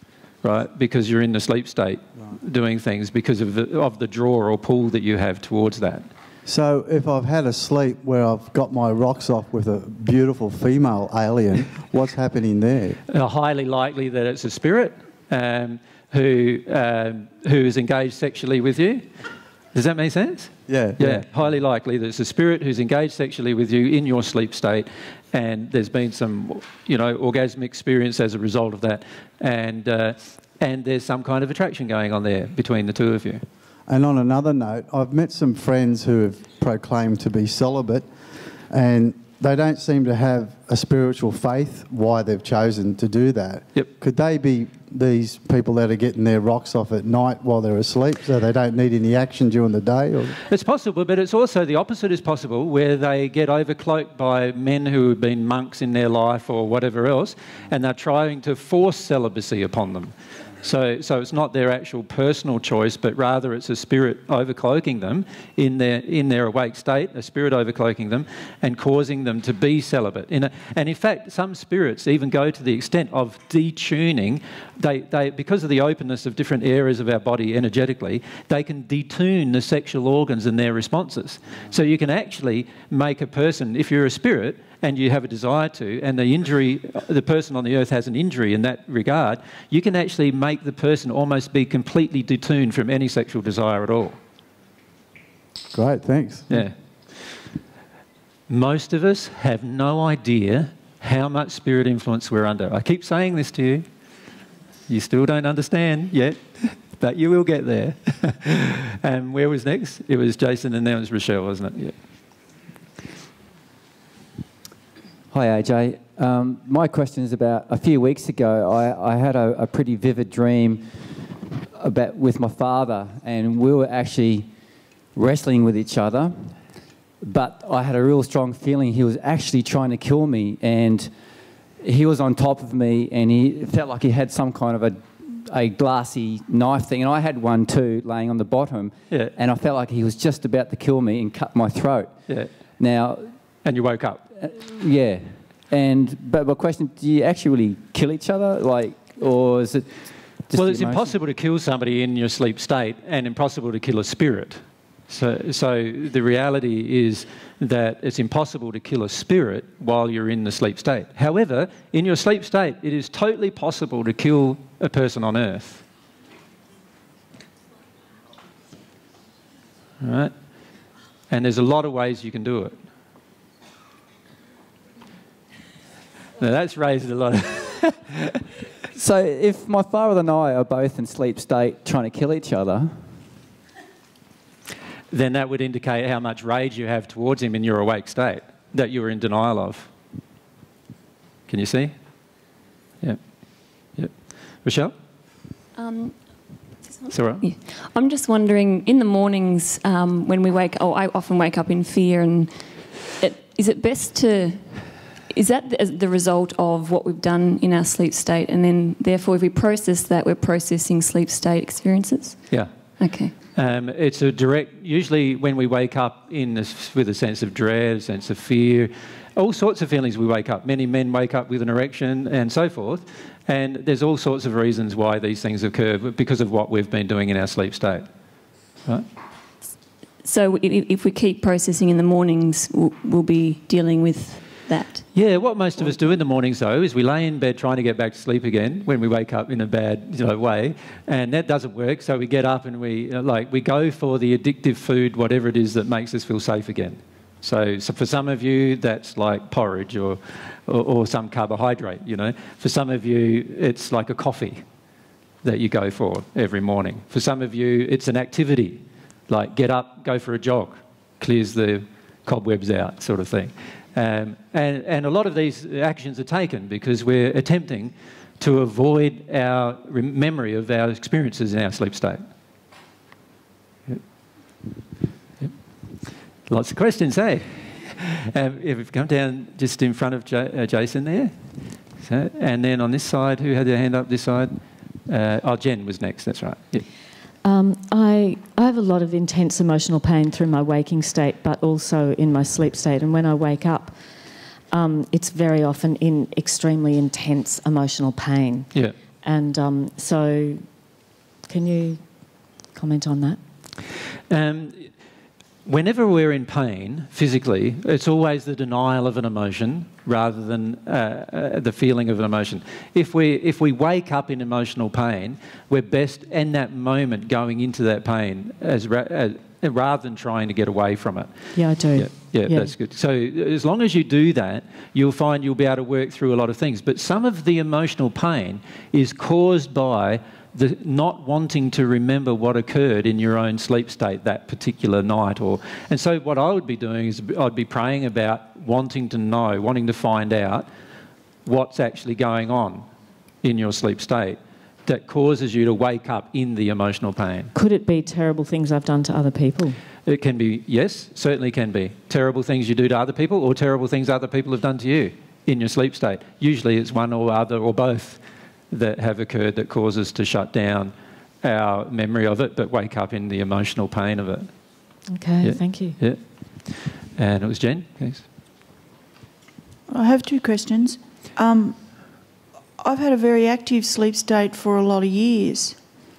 right? Because you're in the sleep state right. doing things because of the, of the draw or pull that you have towards that. So if I've had a sleep where I've got my rocks off with a beautiful female alien, what's happening there? Uh, highly likely that it's a spirit um, who um, who is engaged sexually with you. Does that make sense? Yeah, yeah. Yeah. Highly likely that it's a spirit who's engaged sexually with you in your sleep state, and there's been some, you know, orgasmic experience as a result of that, and uh, and there's some kind of attraction going on there between the two of you. And on another note, I've met some friends who have proclaimed to be celibate, and they don't seem to have a spiritual faith why they've chosen to do that. Yep. Could they be these people that are getting their rocks off at night while they're asleep, so they don't need any action during the day? Or? It's possible, but it's also the opposite is possible, where they get overcloaked by men who have been monks in their life or whatever else, and they're trying to force celibacy upon them. So, so it's not their actual personal choice, but rather it's a spirit overcloaking them in their in their awake state, a spirit overcloaking them and causing them to be celibate. In a, and in fact, some spirits even go to the extent of detuning. They, they, because of the openness of different areas of our body energetically, they can detune the sexual organs and their responses. So you can actually make a person, if you're a spirit, and you have a desire to, and the injury, the person on the earth has an injury in that regard, you can actually make the person almost be completely detuned from any sexual desire at all. Great, thanks. Yeah. Most of us have no idea how much spirit influence we're under. I keep saying this to you. You still don't understand yet, but you will get there. And where was next? It was Jason and then it was Rochelle, wasn't it? Yeah. Hi, A J. Um, my question is about a few weeks ago, I, I had a, a pretty vivid dream about with my father, and we were actually wrestling with each other, but I had a real strong feeling he was actually trying to kill me, and he was on top of me, and he felt like he had some kind of a, a glassy knife thing, and I had one too, laying on the bottom, yeah. and I felt like he was just about to kill me and cut my throat. Yeah. Now, and you woke up. Uh, yeah, and but my question: do you actually really kill each other, like, or is it? Just well, it's emotion? impossible to kill somebody in your sleep state, and impossible to kill a spirit. So, so the reality is that it's impossible to kill a spirit while you're in the sleep state. However, in your sleep state, it is totally possible to kill a person on Earth. All right, and there's a lot of ways you can do it. Now that's raised a lot of... So if my father and I are both in sleep state trying to kill each other... then that would indicate how much rage you have towards him in your awake state, that you were in denial of. Can you see? Yeah. Yeah. Rochelle? Um, it's all right. Yeah. I'm just wondering, in the mornings um, when we wake... Oh, I often wake up in fear, and it, is it best to... Is that the, the result of what we've done in our sleep state, and then therefore if we process that, we're processing sleep state experiences? Yeah. Okay. Um, it's a direct, usually when we wake up in this, with a sense of dread, a sense of fear, all sorts of feelings we wake up. Many men wake up with an erection and so forth, and there's all sorts of reasons why these things occur because of what we've been doing in our sleep state. Right? So if, if we keep processing in the mornings, we'll, we'll be dealing with that. Yeah, what most of us do in the mornings, though, is we lay in bed trying to get back to sleep again when we wake up in a bad, you know, way, and that doesn't work. So we get up and we uh, like we go for the addictive food, whatever it is that makes us feel safe again. So, so for some of you, that's like porridge or, or or some carbohydrate. You know, for some of you, it's like a coffee that you go for every morning. For some of you, it's an activity, like get up, go for a jog, clears the cobwebs out, sort of thing. Um, and, and a lot of these actions are taken because we're attempting to avoid our memory of our experiences in our sleep state. Yep. Yep. Lots of questions, eh? Um, if we come down just in front of J uh, Jason there. So, and then on this side, who had their hand up this side? Uh, oh, Jen was next, that's right. Yep. Um, I, I have a lot of intense emotional pain through my waking state, but also in my sleep state. And when I wake up, um, it's very often in extremely intense emotional pain. Yeah. And um, so, can you comment on that? Um, whenever we're in pain physically, it's always the denial of an emotion rather than uh, uh, the feeling of an emotion. If we if we wake up in emotional pain, we're best in that moment going into that pain as, ra as rather than trying to get away from it. Yeah, I do. Yeah, yeah, Yeah. that's good. So as long as you do that, you'll find you'll be able to work through a lot of things. But some of the emotional pain is caused by the not wanting to remember what occurred in your own sleep state that particular night. Or and so what I would be doing is I'd be praying about wanting to know, wanting to find out what's actually going on in your sleep state that causes you to wake up in the emotional pain. Could it be terrible things I've done to other people? It can be, yes, certainly can be. Terrible things you do to other people or terrible things other people have done to you in your sleep state. Usually it's one or other or both that have occurred that cause us to shut down our memory of it but wake up in the emotional pain of it. Okay, Yeah. thank you. Yeah. And it was Jen, thanks. I have two questions. Um, I've had a very active sleep state for a lot of years.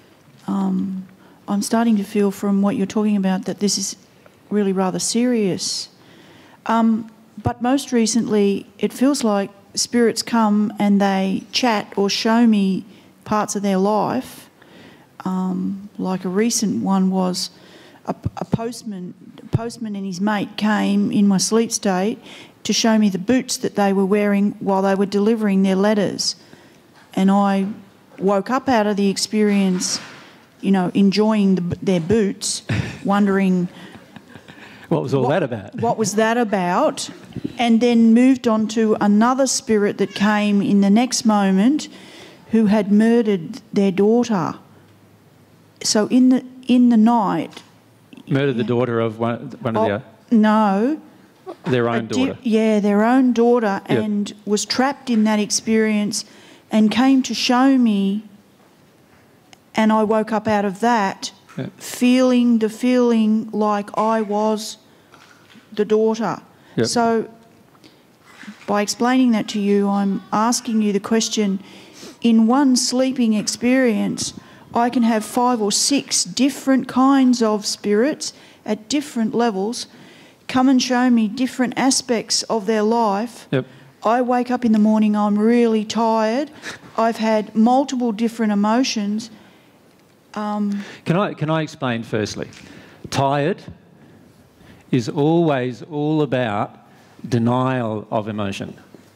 Um, I'm starting to feel from what you're talking about that this is really rather serious. Um, but most recently, it feels like spirits come and they chat or show me parts of their life. Um, like a recent one was a, a postman, postman and his mate came in my sleep state to show me the boots that they were wearing while they were delivering their letters. And I woke up out of the experience, you know, enjoying the, their boots, wondering... What was all what, that about? What was that about? And then moved on to another spirit that came in the next moment who had murdered their daughter. So in the, in the night... Murdered the daughter of one, one of oh, No. the... Their own a di- daughter. Yeah, their own daughter, Yep. and was trapped in that experience and came to show me, and I woke up out of that Yep. feeling the feeling like I was the daughter. Yep. So by explaining that to you, I'm asking you the question, in one sleeping experience, I can have five or six different kinds of spirits at different levels come and show me different aspects of their life. Yep. I wake up in the morning, I'm really tired. I've had multiple different emotions. Um, Can I, can I explain firstly? Tired is always all about denial of emotion.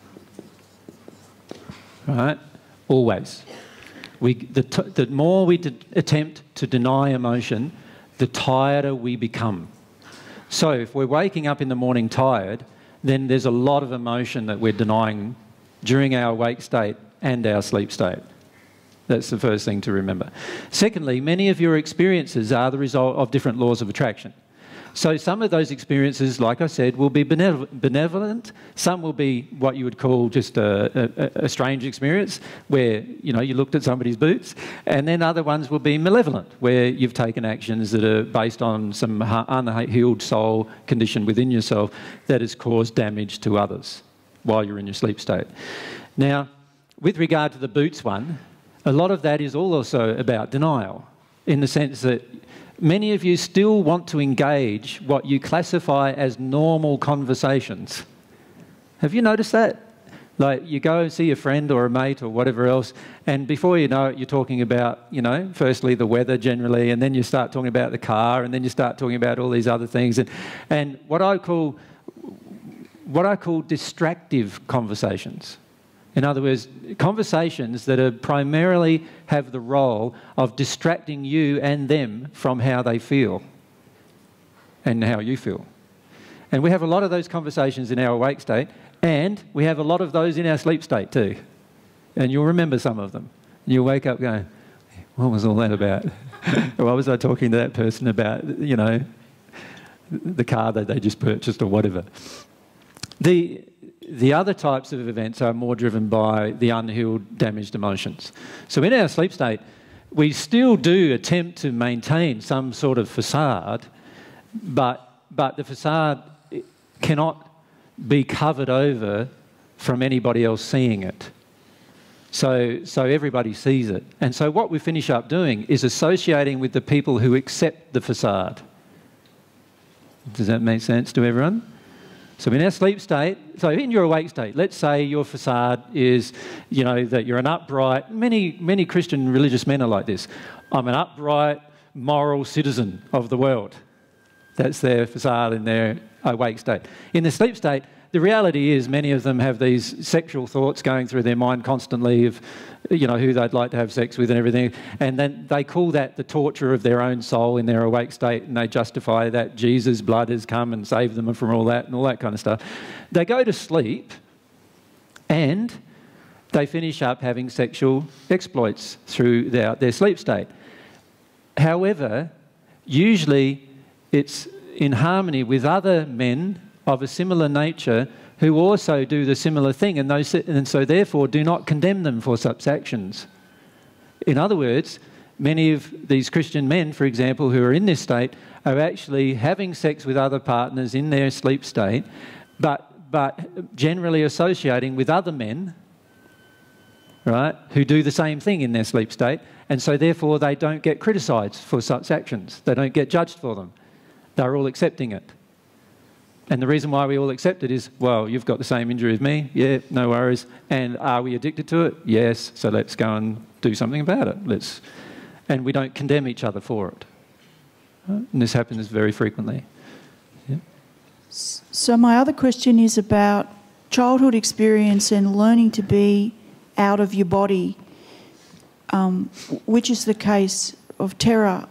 Right? Always. We, the, t the more we d attempt to deny emotion, the tireder we become. So if we're waking up in the morning tired, then there's a lot of emotion that we're denying during our awake state and our sleep state. That's the first thing to remember. Secondly, many of your experiences are the result of different laws of attraction. So some of those experiences, like I said, will be benev benevolent. Some will be what you would call just a, a, a strange experience where, you know, you looked at somebody's boots. And then other ones will be malevolent, where you've taken actions that are based on some unhealed soul condition within yourself that has caused damage to others while you're in your sleep state. Now, with regard to the boots one, a lot of that is also about denial, in the sense that many of you still want to engage what you classify as normal conversations. Have you noticed that? Like, you go and see a friend or a mate or whatever else, and before you know it, you're talking about, you know, firstly the weather generally, and then you start talking about the car, and then you start talking about all these other things. And, and what I call, what I call distractive conversations. In other words, conversations that are primarily have the role of distracting you and them from how they feel and how you feel. And we have a lot of those conversations in our awake state, and we have a lot of those in our sleep state too. And you'll remember some of them. And you'll wake up going, what was all that about? Why was I talking to that person about, you know, the car that they just purchased or whatever? The... The other types of events are more driven by the unhealed, damaged emotions. So in our sleep state, we still do attempt to maintain some sort of facade, but, but the facade cannot be covered over from anybody else seeing it. So, so everybody sees it. And so what we finish up doing is associating with the people who accept the facade. Does that make sense to everyone? So in our sleep state, so in your awake state, let's say your facade is, you know, that you're an upright, many, many Christian religious men are like this. I'm an upright, moral citizen of the world. That's their facade in their awake state. In the sleep state, the reality is many of them have these sexual thoughts going through their mind constantly of, you know, who they'd like to have sex with and everything. And then they call that the torture of their own soul in their awake state, and they justify that Jesus' blood has come and saved them from all that and all that kind of stuff. They go to sleep and they finish up having sexual exploits through their, their sleep state. However, usually it's in harmony with other men of a similar nature who also do the similar thing, and, those, and so therefore do not condemn them for such actions. In other words, many of these Christian men, for example, who are in this state, are actually having sex with other partners in their sleep state, but, but generally associating with other men, right, who do the same thing in their sleep state, and so therefore they don't get criticised for such actions. They don't get judged for them. They're all accepting it. And the reason why we all accept it is, well, you've got the same injury as me. Yeah, no worries. And are we addicted to it? Yes. So let's go and do something about it. Let's, and we don't condemn each other for it. Right? And this happens very frequently. Yeah. So my other question is about childhood experience and learning to be out of your body, um, which is the case of terror.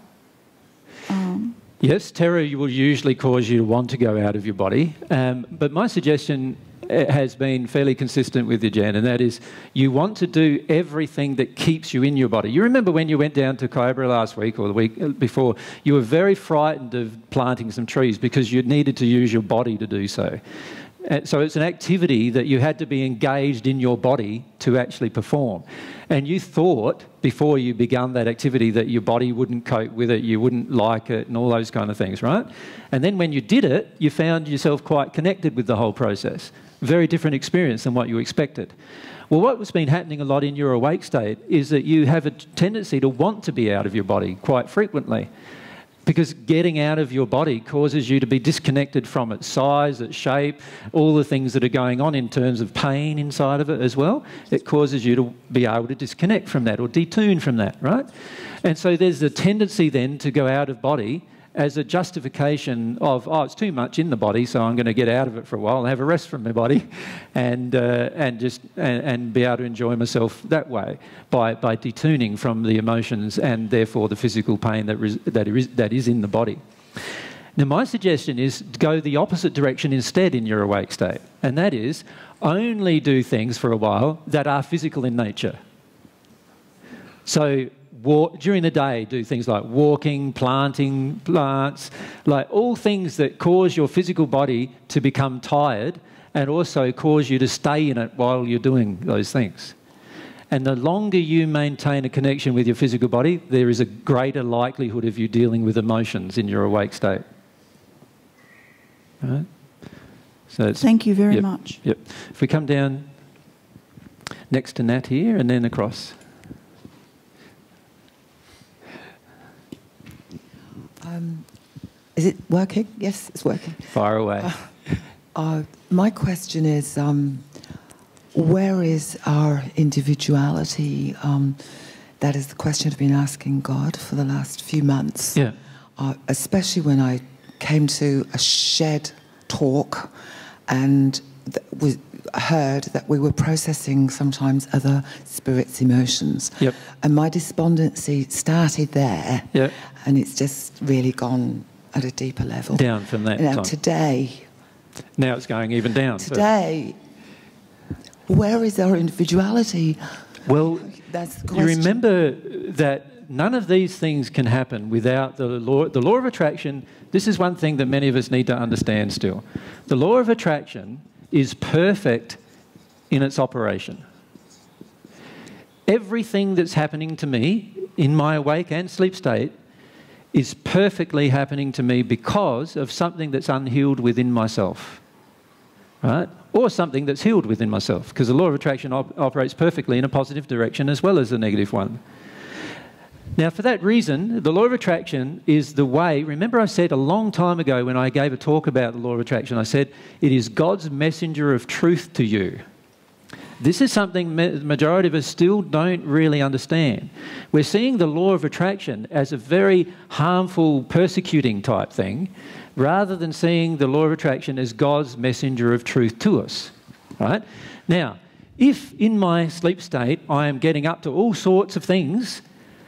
Um, Yes, terror will usually cause you to want to go out of your body, um, but my suggestion has been fairly consistent with you, Jan, and that is you want to do everything that keeps you in your body. You remember when you went down to Cobra last week or the week before, you were very frightened of planting some trees because you needed to use your body to do so. Uh, so it's an activity that you had to be engaged in your body to actually perform. And you thought, before you began that activity, that your body wouldn't cope with it, you wouldn't like it, and all those kind of things, right? And then when you did it, you found yourself quite connected with the whole process. Very different experience than what you expected. Well, what's been happening a lot in your awake state is that you have a tendency to want to be out of your body quite frequently. Because getting out of your body causes you to be disconnected from its size, its shape, all the things that are going on in terms of pain inside of it as well. It causes you to be able to disconnect from that or detune from that, right? And so there's a tendency then to go out of body as a justification of, oh, it's too much in the body, so I'm going to get out of it for a while and have a rest from my body and, uh, and just and, and be able to enjoy myself that way by, by detuning from the emotions and therefore the physical pain that, res that, is, that is in the body. Now, my suggestion is to go the opposite direction instead in your awake state, and that is only do things for a while that are physical in nature. So walk, during the day, do things like walking, planting plants, like all things that cause your physical body to become tired and also cause you to stay in it while you're doing those things. And the longer you maintain a connection with your physical body, there is a greater likelihood of you dealing with emotions in your awake state. Right? So it's, Thank you very yep, much. Yep. If we come down next to Nat here and then across. Um, is it working? Yes, it's working. Fire away. Uh, uh, my question is, um, where is our individuality? Um, that is the question I've been asking God for the last few months. Yeah. Uh, especially when I came to a shed talk and was heard that we were processing sometimes other spirits' emotions. Yep. And my despondency started there. Yep. And it's just really gone at a deeper level. Down from that Now time. today... Now it's going even down. Today, where is our individuality? Well, That's the you question. remember that none of these things can happen without the law. The law of attraction, this is one thing that many of us need to understand still. The law of attraction is perfect in its operation. Everything that's happening to me in my awake and sleep state is perfectly happening to me because of something that's unhealed within myself. right? Or something that's healed within myself, because the law of attraction op operates perfectly in a positive direction as well as a negative one. Now, for that reason, the law of attraction is the way. Remember I said a long time ago when I gave a talk about the law of attraction, I said it is God's messenger of truth to you. This is something the majority of us still don't really understand. We're seeing the law of attraction as a very harmful, persecuting type thing, rather than seeing the law of attraction as God's messenger of truth to us. Right? Now, if in my sleep state I am getting up to all sorts of things,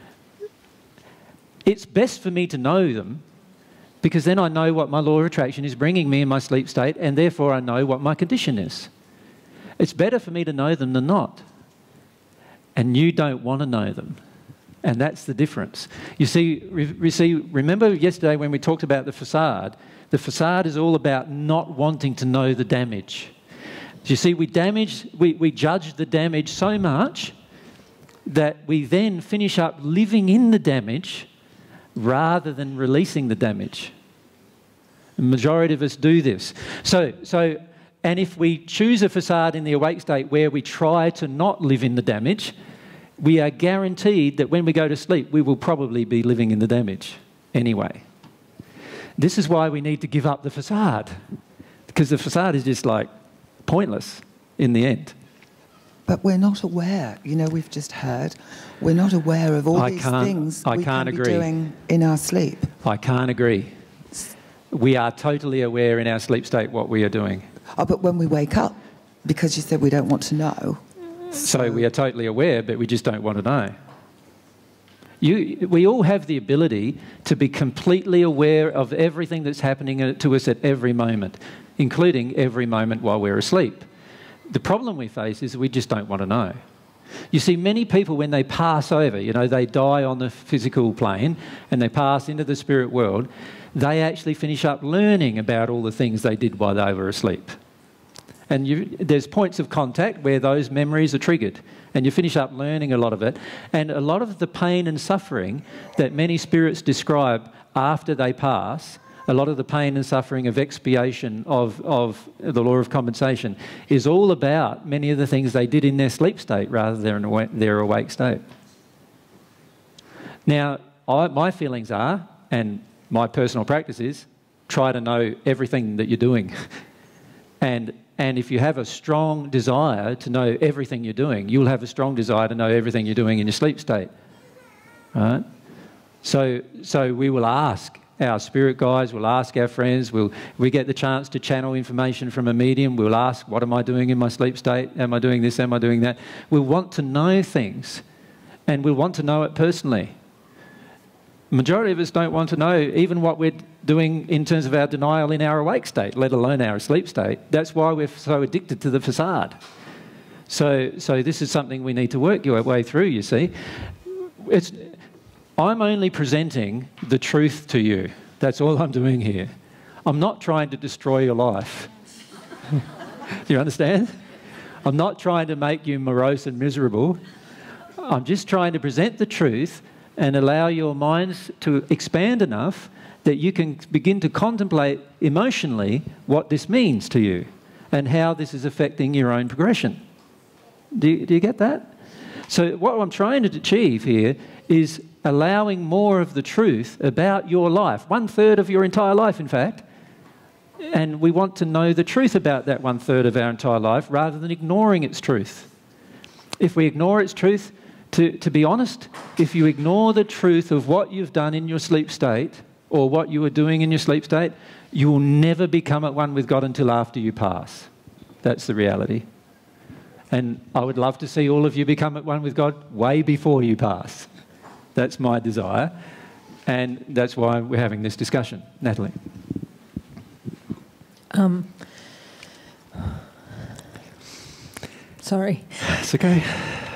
it's best for me to know them, because then I know what my law of attraction is bringing me in my sleep state, and therefore I know what my condition is. It's better for me to know them than not. And you don't want to know them. And that's the difference. You see, re see, remember yesterday when we talked about the facade? The facade is all about not wanting to know the damage. You see, we damage, we, we judge the damage so much that we then finish up living in the damage rather than releasing the damage. The majority of us do this. So, so, and if we choose a facade in the awake state where we try to not live in the damage, we are guaranteed that when we go to sleep, we will probably be living in the damage anyway. This is why we need to give up the facade, because the facade is just like pointless in the end. But we're not aware. You know, we've just heard. We're not aware of all I these can't, things I we can't can agree. be doing in our sleep. I can't agree. We are totally aware in our sleep state what we are doing. Oh, but when we wake up, because you said we don't want to know. So we are totally aware, but we just don't want to know. You, we all have the ability to be completely aware of everything that's happening to us at every moment, including every moment while we're asleep. The problem we face is we just don't want to know. You see, many people, when they pass over, you know, they die on the physical plane and they pass into the spirit world, they actually finish up learning about all the things they did while they were asleep. And you, there's points of contact where those memories are triggered, and you finish up learning a lot of it. And a lot of the pain and suffering that many spirits describe after they pass, a lot of the pain and suffering of expiation of, of the law of compensation, is all about many of the things they did in their sleep state rather than in their awake state. Now, I, my feelings are, and my personal practice is, try to know everything that you're doing. and, and if you have a strong desire to know everything you're doing, you'll have a strong desire to know everything you're doing in your sleep state. Right? So, so we will ask our spirit guides, we'll ask our friends, we'll, we get the chance to channel information from a medium, we'll ask, what am I doing in my sleep state? Am I doing this? Am I doing that? We'll want to know things, and we'll want to know it personally. Majority of us don't want to know even what we're doing in terms of our denial in our awake state, let alone our sleep state. That's why we're so addicted to the facade. So, so this is something we need to work your way through, you see. It's, I'm only presenting the truth to you. That's all I'm doing here. I'm not trying to destroy your life. Do you understand? I'm not trying to make you morose and miserable. I'm just trying to present the truth and allow your minds to expand enough that you can begin to contemplate emotionally what this means to you and how this is affecting your own progression. Do you, do you get that? So what I'm trying to achieve here is allowing more of the truth about your life, one third of your entire life, in fact, and we want to know the truth about that one third of our entire life rather than ignoring its truth. If we ignore its truth, to, to be honest, if you ignore the truth of what you've done in your sleep state or what you were doing in your sleep state, you will never become at one with God until after you pass. That's the reality. And I would love to see all of you become at one with God way before you pass. That's my desire, and that's why we're having this discussion. Natalie. Um, sorry. It's okay.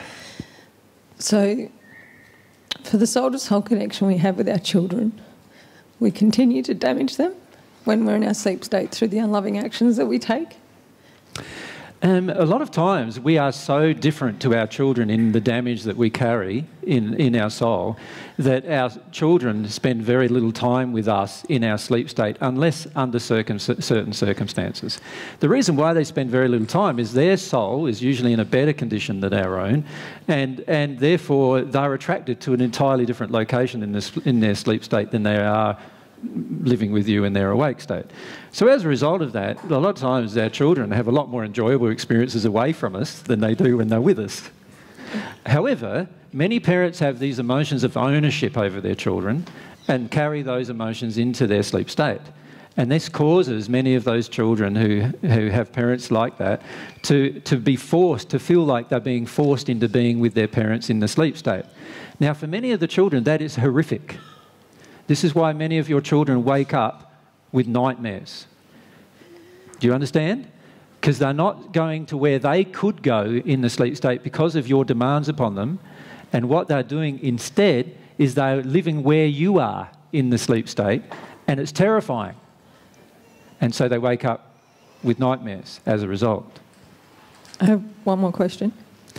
So, for the soul-to-soul connection we have with our children, we continue to damage them when we're in our sleep state through the unloving actions that we take? Um, a lot of times we are so different to our children in the damage that we carry in, in our soul that our children spend very little time with us in our sleep state unless under circum certain circumstances. The reason why they spend very little time is their soul is usually in a better condition than our own, and, and therefore they're attracted to an entirely different location in, this, in their sleep state than they are living with you in their awake state. So as a result of that, a lot of times our children have a lot more enjoyable experiences away from us than they do when they're with us. However, many parents have these emotions of ownership over their children and carry those emotions into their sleep state. And this causes many of those children who, who have parents like that to, to be forced, to feel like they're being forced into being with their parents in the sleep state. Now, for many of the children, that is horrific. This is why many of your children wake up with nightmares. Do you understand? Because they're not going to where they could go in the sleep state because of your demands upon them. And what they're doing instead is they're living where you are in the sleep state, and it's terrifying. And so they wake up with nightmares as a result. I have one more question.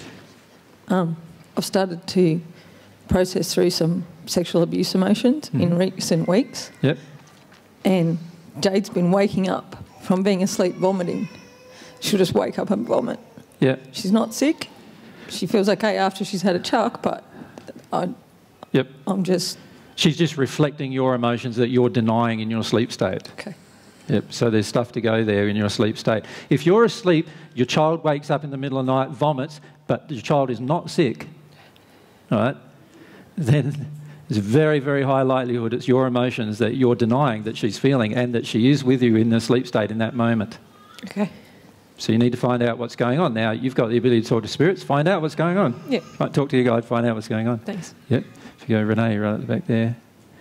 Um, I've started to process through some sexual abuse emotions mm. in recent weeks. Yep. And Jade's been waking up from being asleep vomiting. She'll just wake up and vomit. Yeah. She's not sick. She feels okay after she's had a chuck, but I, yep. I'm just... She's just reflecting your emotions that you're denying in your sleep state. Okay. Yep, so there's stuff to go there in your sleep state. If you're asleep, your child wakes up in the middle of the night, vomits, but your child is not sick, all right, then there's a very, very high likelihood it's your emotions that you're denying that she's feeling and that she is with you in the sleep state in that moment. Okay. So you need to find out what's going on. Now, you've got the ability to talk to spirits, find out what's going on. Yep. Right, talk to your guide, find out what's going on. Thanks. Yep. If you go, Renee, right at the back there.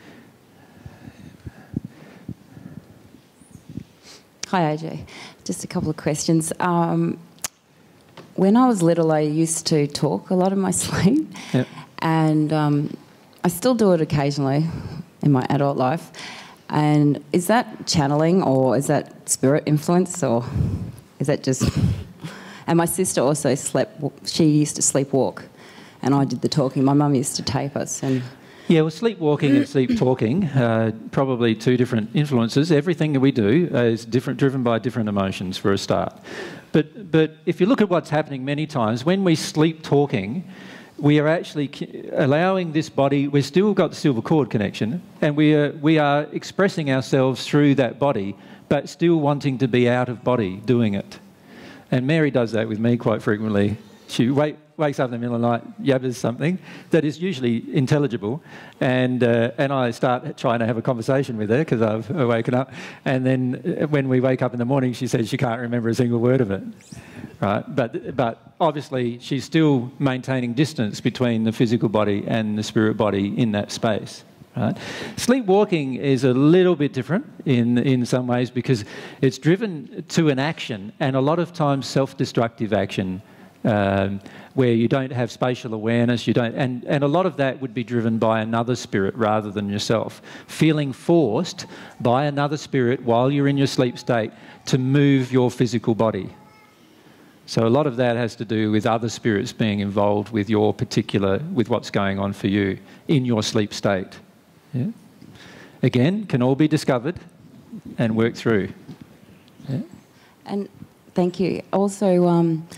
Hi, A J. Just a couple of questions. Um, when I was little, I used to talk a lot in my sleep. Yep. And um, I still do it occasionally in my adult life. And is that channeling or is that spirit influence or is that just... And my sister also slept, she used to sleepwalk and I did the talking. My mum used to tape us and... Yeah, well, sleepwalking and sleep talking, uh, probably two different influences. Everything that we do is different, driven by different emotions for a start. But, but if you look at what's happening many times, when we sleep talking, we are actually allowing this body, we've still got the silver cord connection, and we are, we are expressing ourselves through that body, but still wanting to be out of body doing it. And Mary does that with me quite frequently. She wake, wakes up in the middle of the night, yabbers something that is usually intelligible, and uh, and I start trying to have a conversation with her because I've woken up, and then when we wake up in the morning, she says she can't remember a single word of it, right? But but obviously she's still maintaining distance between the physical body and the spirit body in that space. Right? Sleepwalking is a little bit different in, in some ways because it's driven to an action, and a lot of times self-destructive action, um, where you don't have spatial awareness, you don't, and, and a lot of that would be driven by another spirit rather than yourself. Feeling forced by another spirit while you're in your sleep state to move your physical body. So a lot of that has to do with other spirits being involved with your particular, with what's going on for you in your sleep state. Yeah. Again, can all be discovered and worked through. Yeah. And thank you. Also, um,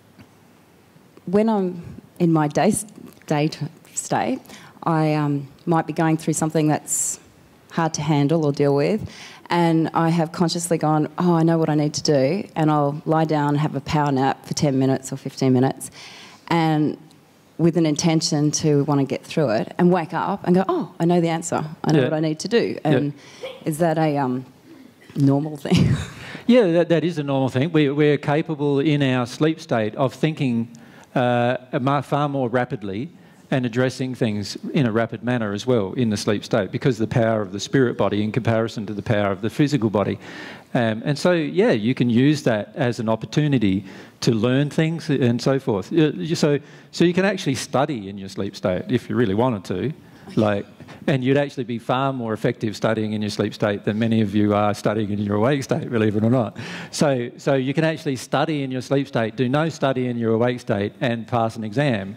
when I'm in my day state, state I um, might be going through something that's hard to handle or deal with, and I have consciously gone, oh, I know what I need to do, and I'll lie down and have a power nap for ten minutes or fifteen minutes, and with an intention to want to get through it, and wake up and go, oh, I know the answer. I know yeah. what I need to do. And yeah. is that a um, normal thing? Yeah, that, that is a normal thing. We, we're capable in our sleep state of thinking uh, far more rapidly and addressing things in a rapid manner as well in the sleep state because of the power of the spirit body in comparison to the power of the physical body. Um, and so, yeah, you can use that as an opportunity to learn things and so forth. So, so you can actually study in your sleep state if you really wanted to. Like, and you'd actually be far more effective studying in your sleep state than many of you are studying in your awake state, believe it or not. So, so you can actually study in your sleep state, do no study in your awake state, and pass an exam.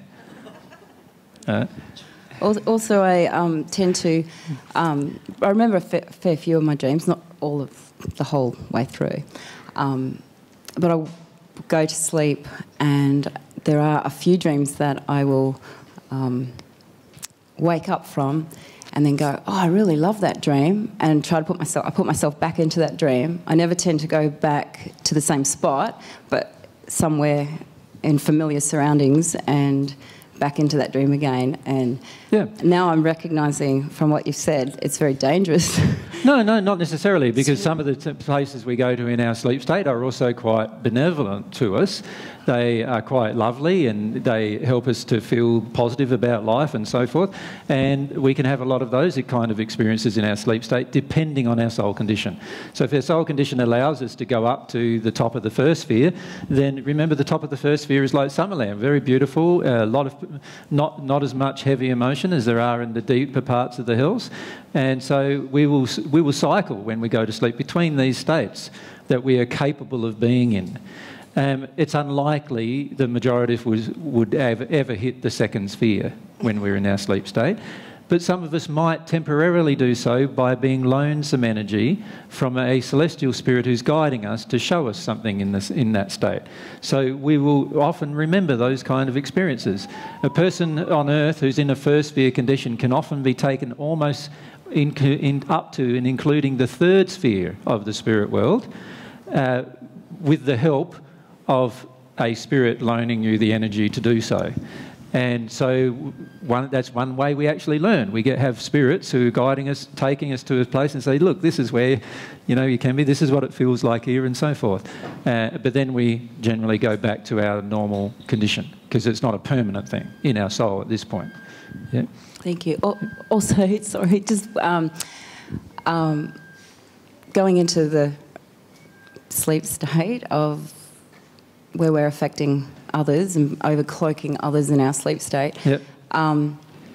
Uh, Also, I um, tend to, um, I remember a fa fair few of my dreams, not all of the whole way through, um, but I go to sleep and there are a few dreams that I will um, wake up from and then go, oh, I really love that dream, and try to put myself, I put myself back into that dream. I never tend to go back to the same spot, but somewhere in familiar surroundings and back into that dream again. And yeah. now I'm recognising from what you've said, it's very dangerous. No, no, not necessarily, because some of the t places we go to in our sleep state are also quite benevolent to us. They are quite lovely and they help us to feel positive about life and so forth. And we can have a lot of those kind of experiences in our sleep state, depending on our soul condition. So if our soul condition allows us to go up to the top of the first sphere, then remember the top of the first sphere is like Summerland, very beautiful, a lot of, not, not as much heavy emotion as there are in the deeper parts of the hills. And so we will, we will cycle when we go to sleep between these states that we are capable of being in. Um, it's unlikely the majority of us would have ever hit the second sphere when we're in our sleep state, but some of us might temporarily do so by being loaned some energy from a celestial spirit who's guiding us to show us something in, this, in that state. So we will often remember those kind of experiences. A person on Earth who's in a first sphere condition can often be taken almost in, in, up to and including the third sphere of the spirit world uh, with the help of a spirit loaning you the energy to do so. And so one, that's one way we actually learn. We get have spirits who are guiding us, taking us to a place and say, look, this is where, you know, you can be, this is what it feels like here, and so forth. Uh, but then we generally go back to our normal condition, because it's not a permanent thing in our soul at this point. Yeah. Thank you. Also, sorry, just um, um, going into the sleep state of where we're affecting others and over-cloaking others in our sleep state. Yep. Um,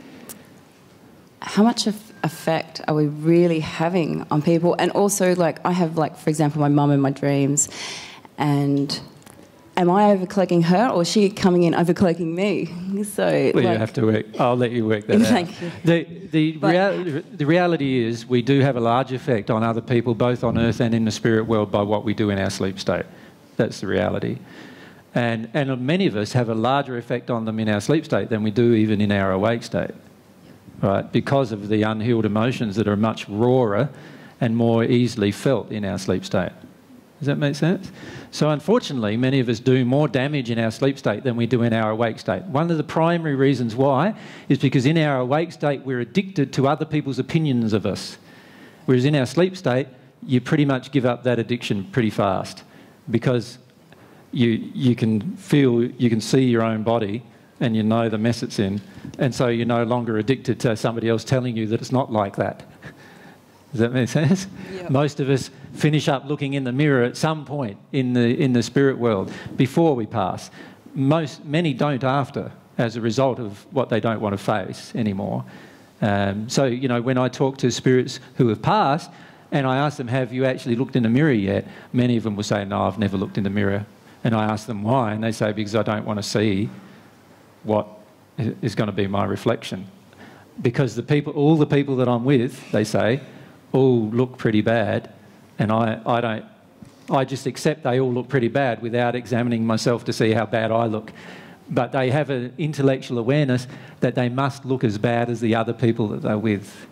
how much of effect are we really having on people? And also, like, I have, like, for example, my mum in my dreams, and am I over-cloaking her, or is she coming in over-cloaking me? So, well, like, you have to work. I'll let you work that out. Thank you. The, the, rea the reality is we do have a large effect on other people, both on Earth and in the spirit world, by what we do in our sleep state. That's the reality. And, and many of us have a larger effect on them in our sleep state than we do even in our awake state, right? Because of the unhealed emotions that are much rawer and more easily felt in our sleep state. Does that make sense? So unfortunately, many of us do more damage in our sleep state than we do in our awake state. One of the primary reasons why is because in our awake state, we're addicted to other people's opinions of us. Whereas in our sleep state, you pretty much give up that addiction pretty fast, because you, you can feel, you can see your own body and you know the mess it's in, and so you're no longer addicted to somebody else telling you that it's not like that. Does that make sense? Yep. Most of us finish up looking in the mirror at some point in the, in the spirit world before we pass. Most, many don't after, as a result of what they don't want to face anymore. Um, so, you know, when I talk to spirits who have passed and I ask them, have you actually looked in the mirror yet? Many of them will say, no, I've never looked in the mirror. And I ask them why, and they say, because I don't want to see what is going to be my reflection. Because the people, all the people that I'm with, they say, all look pretty bad, and I, I don't, I just accept they all look pretty bad without examining myself to see how bad I look. But they have an intellectual awareness that they must look as bad as the other people that they're with,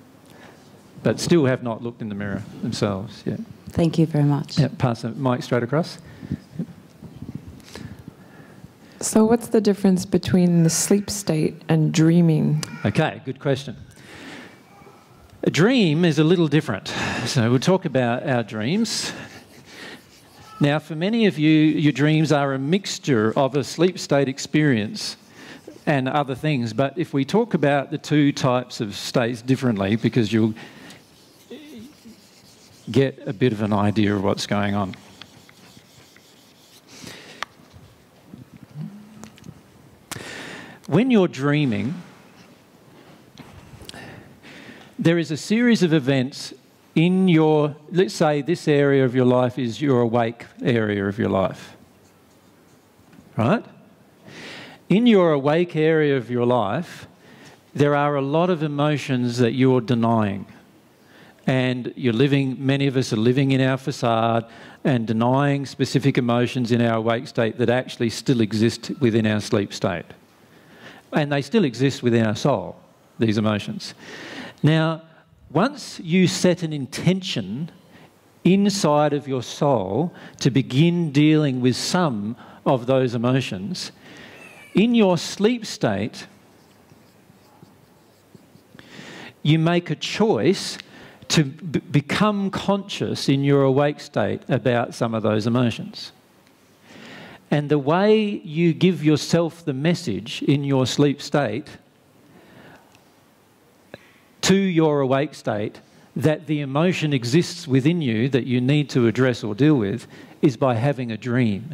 but still have not looked in the mirror themselves. Yeah. Thank you very much. Yeah, pass the mic straight across. Yep. So what's the difference between the sleep state and dreaming? Okay, good question. A dream is a little different. So we'll talk about our dreams. Now, for many of you, your dreams are a mixture of a sleep state experience and other things. But if we talk about the two types of states differently, because you'll get a bit of an idea of what's going on. When you're dreaming, there is a series of events in your, let's say this area of your life is your awake area of your life, right? In your awake area of your life, there are a lot of emotions that you're denying. And you're living, many of us are living in our facade and denying specific emotions in our awake state that actually still exist within our sleep state. And they still exist within our soul, these emotions. Now, once you set an intention inside of your soul to begin dealing with some of those emotions, in your sleep state, you make a choice to b become conscious in your awake state about some of those emotions. And the way you give yourself the message in your sleep state to your awake state that the emotion exists within you that you need to address or deal with is by having a dream.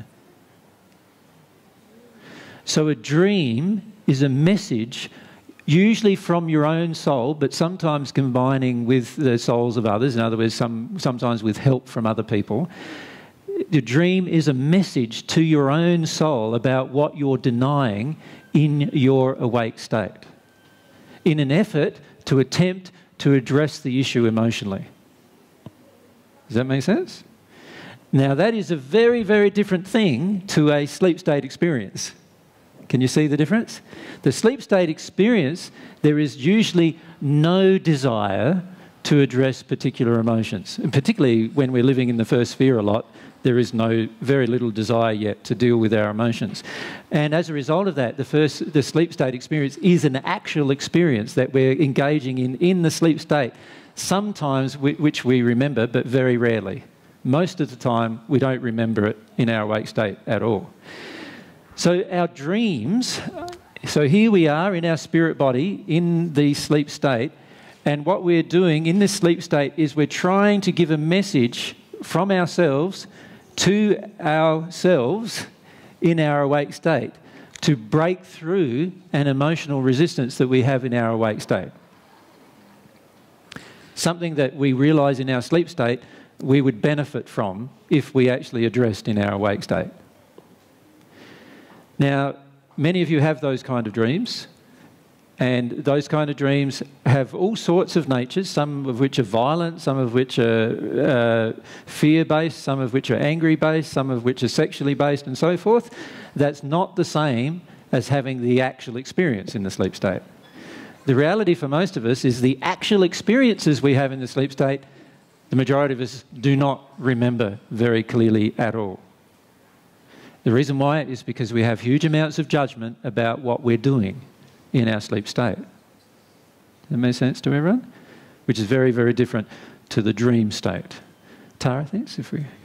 So a dream is a message usually from your own soul, but sometimes combining with the souls of others, in other words, some, sometimes with help from other people. The dream is a message to your own soul about what you're denying in your awake state, in an effort to attempt to address the issue emotionally. Does that make sense? Now, that is a very, very different thing to a sleep state experience. Can you see the difference? The sleep state experience, there is usually no desire to address particular emotions. And particularly when we're living in the first sphere a lot, there is no, very little desire yet to deal with our emotions. And as a result of that, the first, the sleep state experience is an actual experience that we're engaging in in the sleep state, sometimes which we remember, but very rarely. Most of the time, we don't remember it in our awake state at all. So our dreams, so here we are in our spirit body in the sleep state, and what we're doing in this sleep state is we're trying to give a message from ourselves to ourselves in our awake state to break through an emotional resistance that we have in our awake state. Something that we realise in our sleep state we would benefit from if we actually addressed in our awake state. Now, many of you have those kind of dreams, and those kind of dreams have all sorts of natures, some of which are violent, some of which are uh, fear-based, some of which are angry-based, some of which are sexually based, and so forth. That's not the same as having the actual experience in the sleep state. The reality for most of us is the actual experiences we have in the sleep state, the majority of us do not remember very clearly at all. The reason why is because we have huge amounts of judgment about what we're doing in our sleep state. Does that make sense to everyone? Which is very, very different to the dream state. Tara, thanks. If we...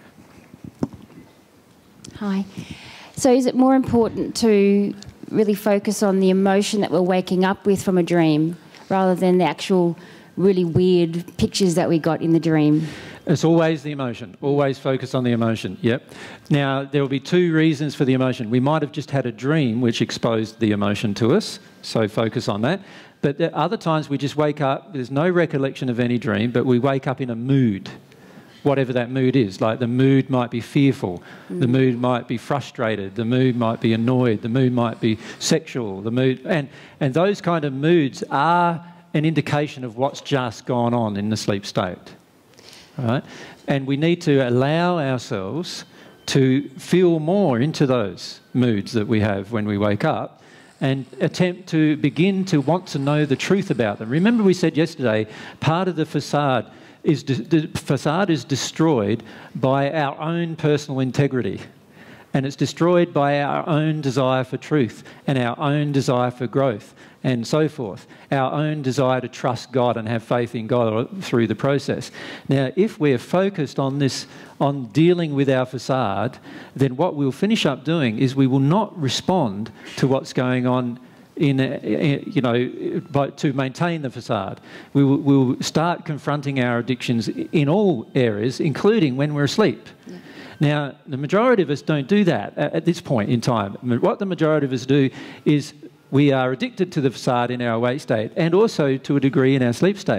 Hi. So is it more important to really focus on the emotion that we're waking up with from a dream rather than the actual really weird pictures that we got in the dream? It's always the emotion. Always focus on the emotion. Yep. Now, there will be two reasons for the emotion. We might have just had a dream which exposed the emotion to us, so focus on that. But there are other times we just wake up, there's no recollection of any dream, but we wake up in a mood, whatever that mood is. Like the mood might be fearful, mm. the mood might be frustrated, the mood might be annoyed, the mood might be sexual, the mood... And, and those kind of moods are an indication of what's just gone on in the sleep state. Right? And we need to allow ourselves to feel more into those moods that we have when we wake up and attempt to begin to want to know the truth about them. Remember we said yesterday, part of the facade is, the facade is destroyed by our own personal integrity. And it's destroyed by our own desire for truth and our own desire for growth and so forth, our own desire to trust God and have faith in God through the process. Now, if we're focused on this, on dealing with our facade, then what we'll finish up doing is we will not respond to what's going on in, you know, by, to maintain the facade. We will we'll start confronting our addictions in all areas, including when we're asleep. Yeah. Now, the majority of us don't do that at this point in time. What the majority of us do is we are addicted to the facade in our awake state and also to a degree in our sleep state.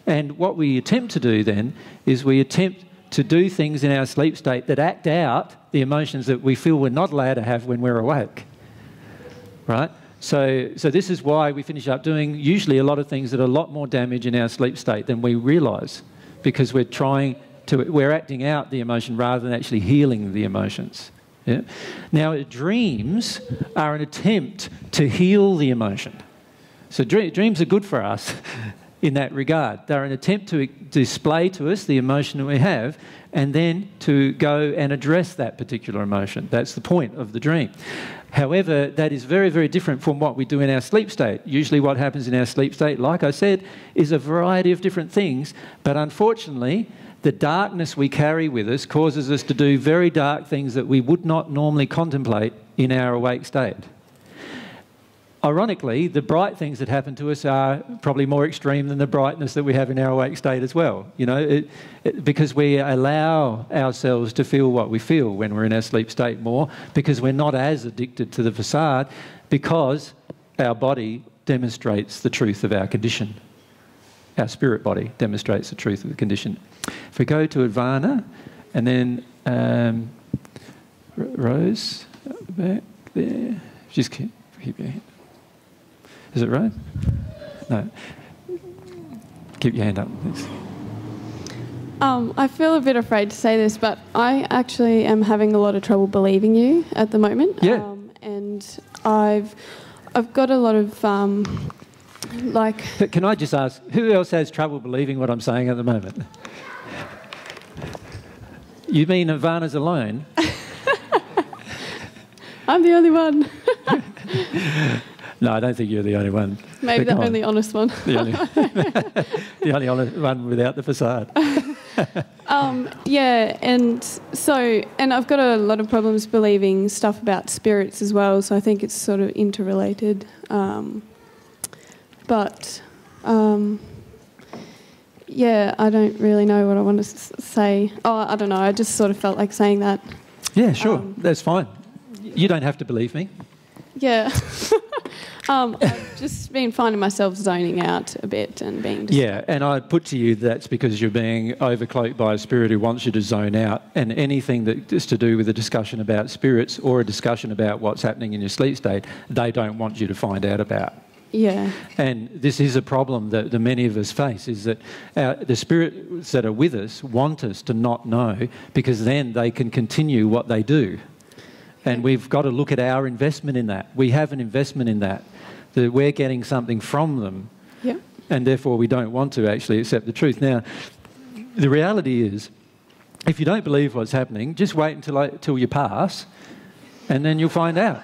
And what we attempt to do then is we attempt to do things in our sleep state that act out the emotions that we feel we're not allowed to have when we're awake, right? So, so this is why we finish up doing usually a lot of things that are a lot more damage in our sleep state than we realise, because we're trying to, we're acting out the emotion rather than actually healing the emotions. Yeah? Now, dreams are an attempt to heal the emotion. So dream, dreams are good for us in that regard. They're an attempt to display to us the emotion that we have and then to go and address that particular emotion. That's the point of the dream. However, that is very, very different from what we do in our sleep state. Usually what happens in our sleep state, like I said, is a variety of different things, but unfortunately, the darkness we carry with us causes us to do very dark things that we would not normally contemplate in our awake state. Ironically, the bright things that happen to us are probably more extreme than the brightness that we have in our awake state as well. You know, it, it, because we allow ourselves to feel what we feel when we're in our sleep state more, because we're not as addicted to the facade, because our body demonstrates the truth of our condition. Our spirit body demonstrates the truth of the condition. If we go to Ivana, and then um, Rose, back there, just keep, keep your hand. Is it right? No. Keep your hand up, please. Um, I feel a bit afraid to say this, but I actually am having a lot of trouble believing you at the moment. Yeah. Um, and I've, I've got a lot of, um, like... But can I just ask, who else has trouble believing what I'm saying at the moment? You mean Ivana's alone? I'm the only one. No, I don't think you're the only one. Maybe the only honest one. The only, the only honest one without the facade. um, yeah, and so, and I've got a lot of problems believing stuff about spirits as well, so I think it's sort of interrelated. Um, but, um, yeah, I don't really know what I want to s- say. Oh, I don't know, I just sort of felt like saying that. Yeah, sure, Um, that's fine. You don't have to believe me. Yeah. um, I've just been finding myself zoning out a bit and being... Just Yeah, and I put to you that's because you're being overcloaked by a spirit who wants you to zone out, and anything that is to do with a discussion about spirits or a discussion about what's happening in your sleep state, they don't want you to find out about. Yeah. And this is a problem that, that many of us face, is that our, the spirits that are with us want us to not know, because then they can continue what they do. And we've got to look at our investment in that. We have an investment in that, that we're getting something from them. Yeah. And therefore we don't want to actually accept the truth. Now, the reality is, if you don't believe what's happening, just wait until, I, until you pass, and then you'll find out.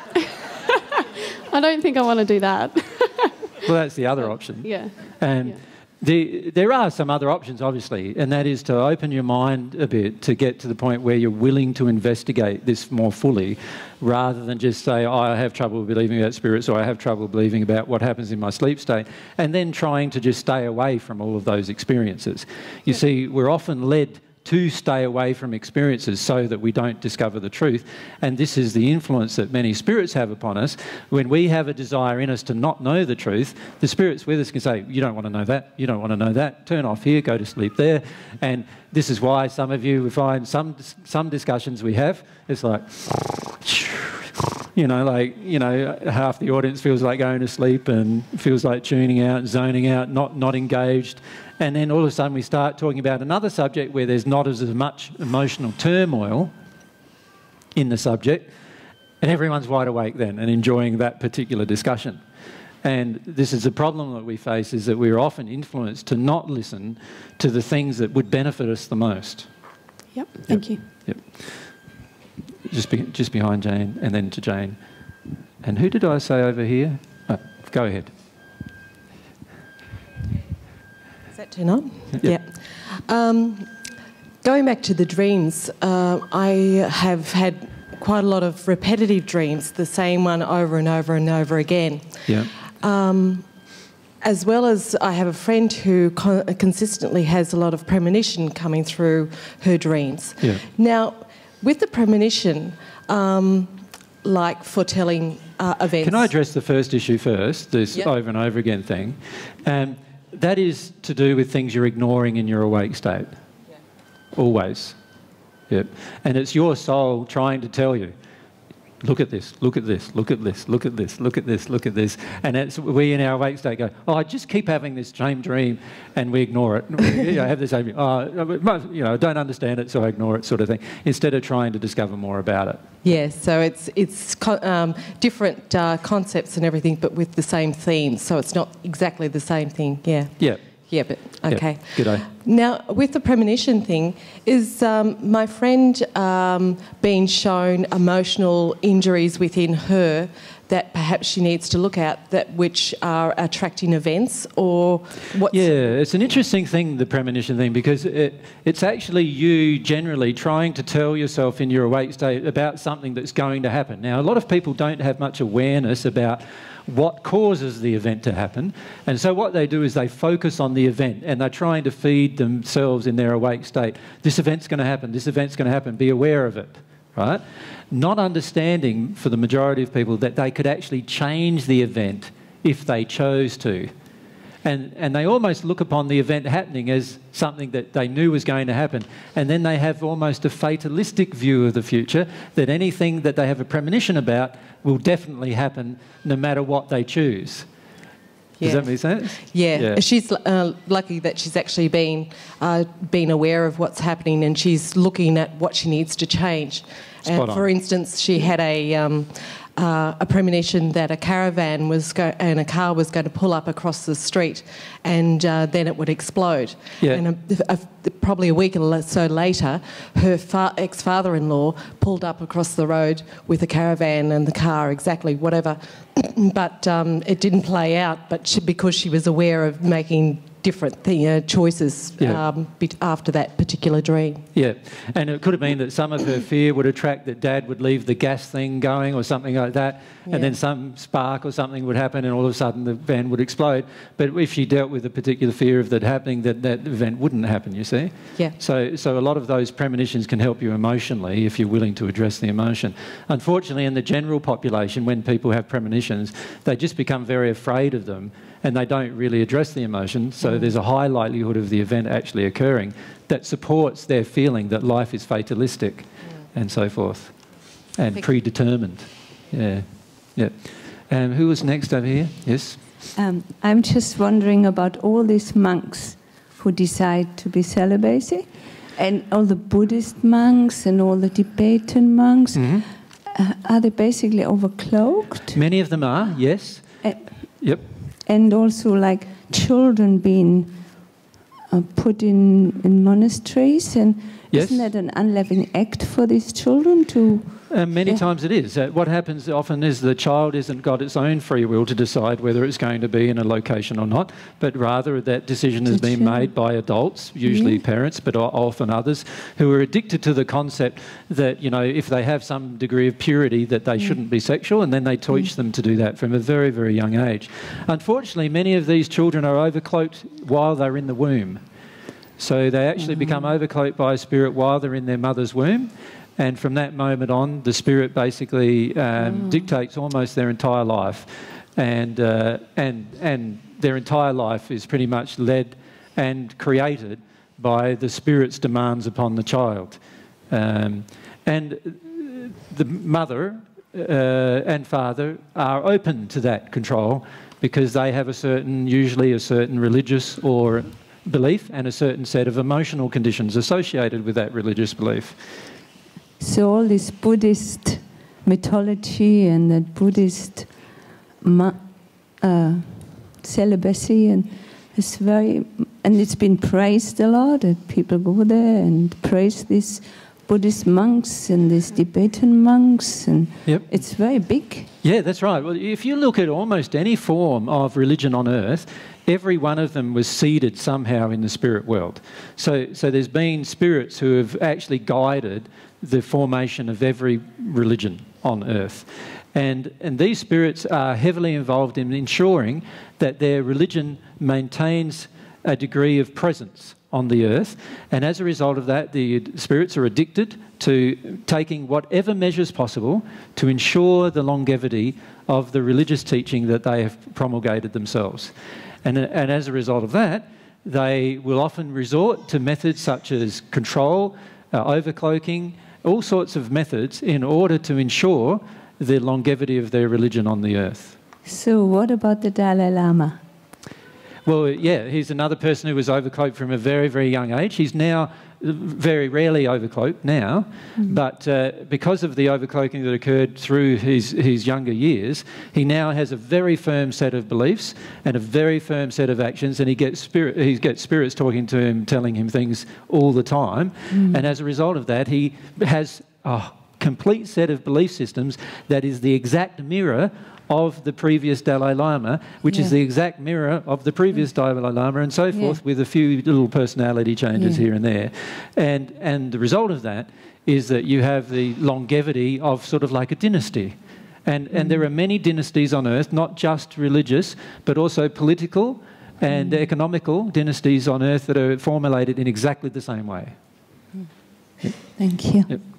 I don't think I want to do that. Well, that's the other option. Yeah. And yeah. The, there are some other options, obviously, and that is to open your mind a bit to get to the point where you're willing to investigate this more fully, rather than just say, oh, I have trouble believing about spirits, or I have trouble believing about what happens in my sleep state, and then trying to just stay away from all of those experiences. You yeah. see, we're often led to stay away from experiences so that we don't discover the truth. And this is the influence that many spirits have upon us. When we have a desire in us to not know the truth, the spirits with us can say, you don't want to know that, you don't want to know that, turn off here, go to sleep there. And this is why some of you will find some, some discussions we have, it's like, you know, like, you know, half the audience feels like going to sleep and feels like tuning out, zoning out, not, not engaged. And then all of a sudden we start talking about another subject where there's not as much emotional turmoil in the subject, and everyone's wide awake then and enjoying that particular discussion. And this is a problem that we face, is that we're often influenced to not listen to the things that would benefit us the most. Yep, thank yep. you. Yep. Just, be, just behind Jane, and then to Jane. And who did I say over here? Oh, go ahead. Is that turn on? Yeah. yeah. Um, going back to the dreams, uh, I have had quite a lot of repetitive dreams, the same one over and over and over again. Yeah. Um, as well as I have a friend who con- consistently has a lot of premonition coming through her dreams. Yeah. Now, with the premonition, um, like foretelling uh, events... Can I address the first issue first, this yep. over and over again thing? Um, that is to do with things you're ignoring in your awake state. Yeah. Always. Yep. And it's your soul trying to tell you, look at this, look at this, look at this, look at this, look at this, look at this. And it's, we in our awake state go, oh, I just keep having this same dream, and we ignore it. We, you know, have the same, oh, you know, I don't understand it, so I ignore it, sort of thing, instead of trying to discover more about it. Yeah, so it's it's co- um, different uh, concepts and everything, but with the same themes. So it's not exactly the same thing. Yeah. Yeah. Yeah, but okay. Yeah. G'day. Now, with the premonition thing, is um, my friend um, being shown emotional injuries within her that perhaps she needs to look at, that which are attracting events, or what? Yeah, it's an interesting thing, the premonition thing, because it, it's actually you generally trying to tell yourself in your awake state about something that's going to happen. Now, a lot of people don't have much awareness about what causes the event to happen, and so what they do is they focus on the event, and they're trying to feed themselves in their awake state, this event's going to happen, this event's going to happen, be aware of it, right? Not understanding, for the majority of people, that they could actually change the event if they chose to. And, and they almost look upon the event happening as something that they knew was going to happen. And then they have almost a fatalistic view of the future, that anything that they have a premonition about will definitely happen no matter what they choose. Does Yeah. that make sense? Yeah, Yeah. she's uh, lucky that she's actually been uh, been aware of what's happening, and she's looking at what she needs to change. Spot Uh, on. for instance, she had a um, uh, a premonition that a caravan was go- and a car was going to pull up across the street, and uh, then it would explode. Yeah. And a, a, probably a week or so later, her fa- ex-father-in-law pulled up across the road with a caravan and the car, exactly whatever. But um, it didn't play out. But she, because she was aware of making different th- uh, choices Yeah. um, be- after that particular dream. Yeah, and it could have been that some of her fear would attract that Dad would leave the gas thing going or something like that, Yeah. and then some spark or something would happen, and all of a sudden the van would explode. But if she dealt with a particular fear of that happening, that that event wouldn't happen, you see? Yeah. So, so a lot of those premonitions can help you emotionally if you're willing to address the emotion. Unfortunately, in the general population, when people have premonitions, they just become very afraid of them, and they don't really address the emotion, so there's a high likelihood of the event actually occurring that supports their feeling that life is fatalistic and so forth, and Thank predetermined. Yeah, yeah. Um, who was next over here? Yes? Um, I'm just wondering about all these monks who decide to be celibacy, and all the Buddhist monks and all the Tibetan monks. Mm-hmm. Uh, are they basically overcloaked? Many of them are, yes. Uh, Yep. And also, like children being uh, put in, in monasteries, and Yes. isn't that an unloving act for these children to? Uh, many Yeah. times it is. Uh, what happens often is the child isn't got its own free will to decide whether it's going to be in a location or not, but rather that decision has been made by adults, usually Yeah. parents, but o- often others, who are addicted to the concept that, you know, if they have some degree of purity, that they shouldn't be sexual, and then they teach them to do that from a very, very young age. Unfortunately, many of these children are overcloaked while they're in the womb. So they actually become overcloaked by a spirit while they're in their mother's womb. And from that moment on, the spirit basically um, dictates almost their entire life. And, uh, and, and their entire life is pretty much led and created by the spirit's demands upon the child. Um, and the mother uh, and father are open to that control because they have a certain, usually a certain religious or belief and a certain set of emotional conditions associated with that religious belief. So all this Buddhist mythology and that Buddhist ma- uh, celibacy, and it's very, and it's been praised a lot. That people go there and praise these Buddhist monks and these Tibetan monks, and Yep. it's very big. Yeah, that's right. Well, if you look at almost any form of religion on earth, every one of them was seeded somehow in the spirit world. So, so there's been spirits who have actually guided the formation of every religion on earth. And, and these spirits are heavily involved in ensuring that their religion maintains a degree of presence on the earth, and as a result of that, the spirits are addicted to taking whatever measures possible to ensure the longevity of the religious teaching that they have promulgated themselves. And, and as a result of that, they will often resort to methods such as control, uh, over-cloaking, all sorts of methods in order to ensure the longevity of their religion on the earth. So what about the Dalai Lama? Well, yeah, he's another person who was overcloaked from a very, very young age. He's now very rarely overcloaked now, mm-hmm. but uh, because of the overcloaking that occurred through his, his younger years, he now has a very firm set of beliefs and a very firm set of actions, and he gets spirit, he gets spirits talking to him, telling him things all the time. Mm-hmm. And as a result of that, he has a complete set of belief systems that is the exact mirror of the previous Dalai Lama, which yeah. is the exact mirror of the previous yeah. Dalai Lama, and so forth, yeah. with a few little personality changes yeah. here and there. And, and the result of that is that you have the longevity of sort of like a dynasty. And, mm. and there are many dynasties on earth, not just religious, but also political and mm. economical dynasties on earth that are formulated in exactly the same way. Yep. Thank you. Yep.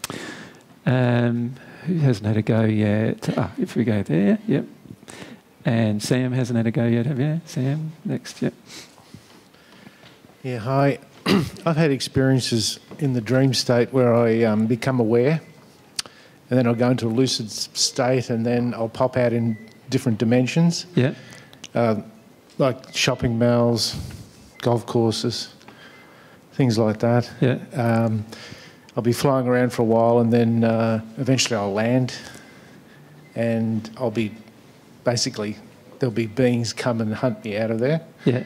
Um, Who hasn't had a go yet? Ah, if we go there, yep. And Sam hasn't had a go yet, have you? Sam, next, yep. Yeah, hi. I've had experiences in the dream state where I um, become aware, and then I'll go into a lucid state, and then I'll pop out in different dimensions. Yeah. Uh, like shopping malls, golf courses, things like that. Yeah. Um, I'll be flying around for a while, and then uh, eventually I'll land, and I'll be basically, there'll be beings come and hunt me out of there. Yeah.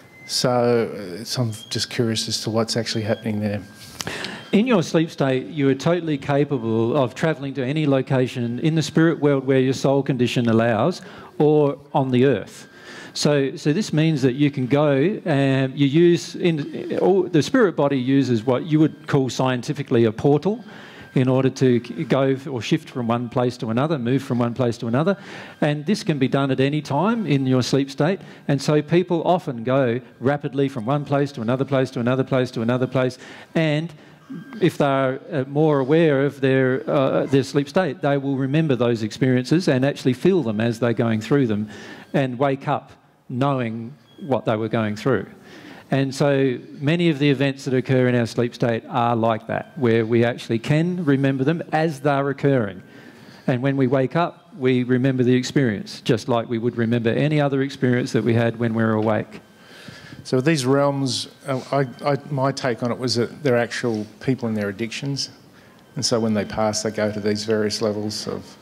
So, so I'm just curious as to what's actually happening there. In your sleep state, you are totally capable of travelling to any location in the spirit world where your soul condition allows, or on the earth. So, so this means that you can go and you use, in, all, the spirit body uses what you would call scientifically a portal in order to go or shift from one place to another, move from one place to another. And this can be done at any time in your sleep state. And so people often go rapidly from one place to another place to another place to another place. And if they're uh, more aware of their, uh, their sleep state, they will remember those experiences and actually feel them as they're going through them and wake up knowing what they were going through. And so many of the events that occur in our sleep state are like that, where we actually can remember them as they're occurring. And when we wake up, we remember the experience, just like we would remember any other experience that we had when we were awake. So these realms, uh, I, I, my take on it was that they're actual people in their addictions. And so when they pass, they go to these various levels of...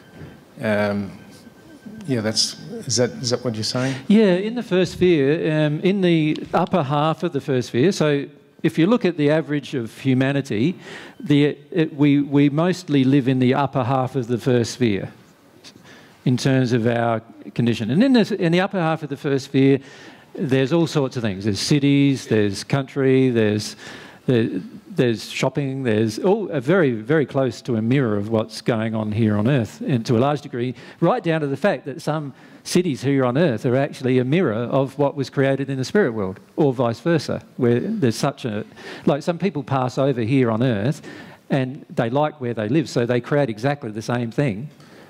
Um, Yeah, that's is that is that what you're saying? Yeah, in the first sphere, um, in the upper half of the first sphere. So, if you look at the average of humanity, the it, we we mostly live in the upper half of the first sphere, in terms of our condition. And in the in the upper half of the first sphere, there's all sorts of things. There's cities, there's country, there's there, there's shopping, there's all a very, very close to a mirror of what's going on here on Earth, and to a large degree, right down to the fact that some cities here on Earth are actually a mirror of what was created in the spirit world, or vice versa, where there's such a... Like, some people pass over here on Earth and they like where they live, so they create exactly the same thing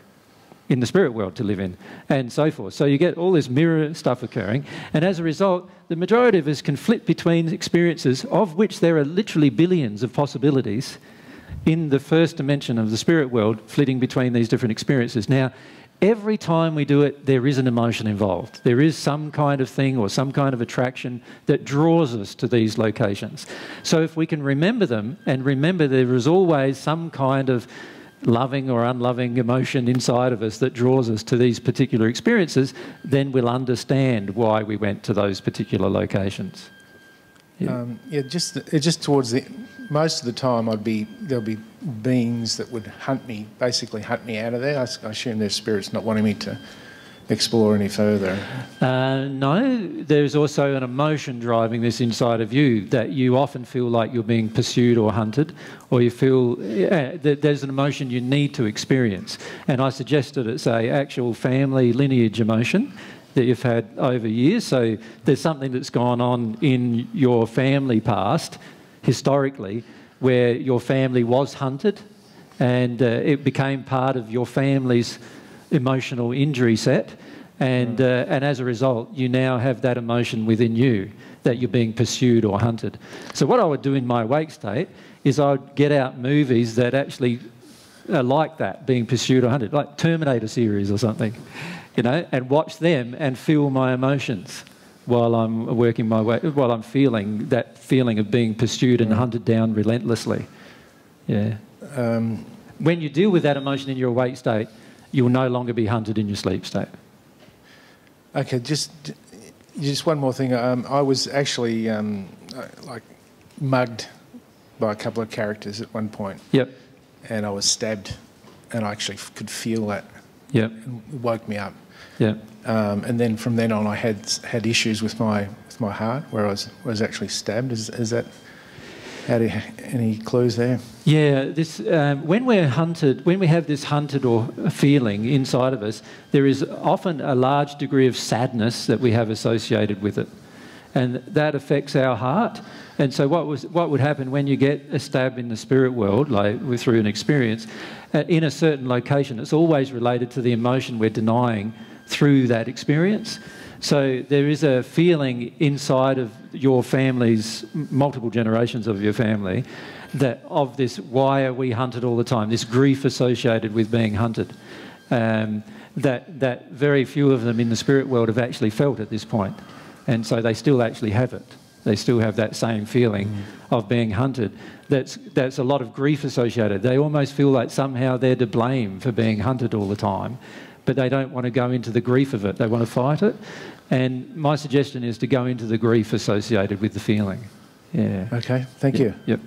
in the spirit world to live in, and so forth. So you get all this mirror stuff occurring, and as a result, the majority of us can flip between experiences, of which there are literally billions of possibilities in the first dimension of the spirit world, flitting between these different experiences. Now, every time we do it, there is an emotion involved. There is some kind of thing or some kind of attraction that draws us to these locations. So if we can remember them, and remember there is always some kind of loving or unloving emotion inside of us that draws us to these particular experiences, then we'll understand why we went to those particular locations. Yeah, um, yeah just just towards the most of the time, I'd be there'll be beings that would hunt me, basically hunt me out of there. I, I assume their spirits not wanting me to explore any further. Uh, no, there's also an emotion driving this inside of you, that you often feel like you're being pursued or hunted, or you feel yeah, that there's an emotion you need to experience. And I suggested it's a actual family lineage emotion that you've had over years. So there's something that's gone on in your family past, historically, where your family was hunted, and uh, it became part of your family's emotional injury set, And, uh, and as a result, you now have that emotion within you that you're being pursued or hunted. So what I would do in my awake state is I would get out movies that actually are like that, being pursued or hunted, like Terminator series or something, you know, and watch them and feel my emotions while I'm working my way, while I'm feeling that feeling of being pursued and hunted down relentlessly. Yeah. Um, when you deal with that emotion in your awake state, you will no longer be hunted in your sleep state. Okay, just just one more thing. Um, I was actually um, like mugged by a couple of characters at one point. Yep. And I was stabbed, and I actually f- could feel that. Yep. It woke me up. Yeah. Um, and then from then on, I had had issues with my with my heart, where I was was actually stabbed. Is is that? How do you, any clues there? Yeah, this um, when we're hunted, when we have this hunted or feeling inside of us, there is often a large degree of sadness that we have associated with it, and that affects our heart. And so, what was what would happen when you get a stab in the spirit world, like through an experience, uh, in a certain location? It's always related to the emotion we're denying through that experience. So there is a feeling inside of your family's, multiple generations of your family, that of this, why are we hunted all the time, this grief associated with being hunted, um, that, that very few of them in the spirit world have actually felt at this point. And so they still actually have it. They still have that same feeling mm. of being hunted. That's, that's a lot of grief associated. They almost feel like somehow they're to blame for being hunted all the time, but they don't want to go into the grief of it. They want to fight it. And my suggestion is to go into the grief associated with the feeling. Yeah. Okay, thank yeah. you. Yep.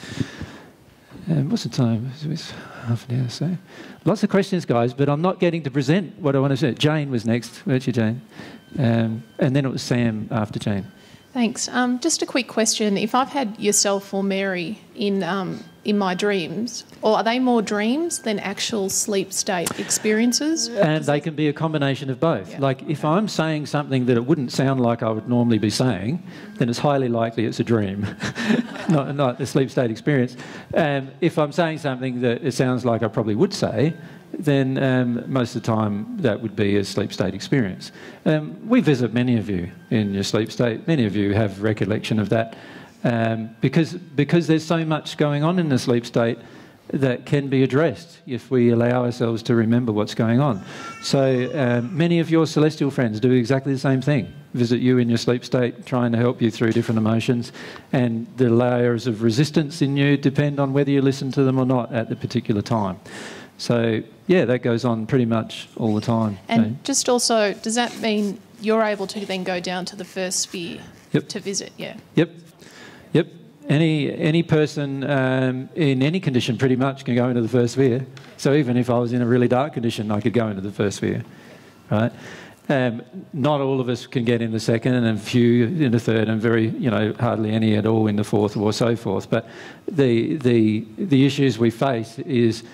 Um, what's the time? It's half an hour, so. Lots of questions, guys, but I'm not getting to present what I want to say. Jane was next, weren't you, Jane? Um, and then it was Sam after Jane. Thanks. Um, just a quick question. If I've had yourself or Mary in um, in my dreams, or are they more dreams than actual sleep state experiences? And they can be a combination of both. Yeah. Like if I'm saying something that it wouldn't sound like I would normally be saying, then it's highly likely it's a dream, not, not a sleep state experience. Um, if I'm saying something that it sounds like I probably would say, then um, most of the time that would be a sleep state experience. Um, we visit many of you in your sleep state. Many of you have recollection of that um, because, because there's so much going on in the sleep state that can be addressed if we allow ourselves to remember what's going on. So um, many of your celestial friends do exactly the same thing. Visit you in your sleep state, trying to help you through different emotions, and the layers of resistance in you depend on whether you listen to them or not at the particular time. So, yeah, that goes on pretty much all the time. And so. Just also, does that mean you're able to then go down to the first sphere yep. to visit? Yeah. Yep. Yep. Any any person um, in any condition pretty much can go into the first sphere. So even if I was in a really dark condition, I could go into the first sphere, right? Um, not all of us can get in the second, and a few in the third, and very, you know, hardly any at all in the fourth, or so forth. But the the the issues we face is,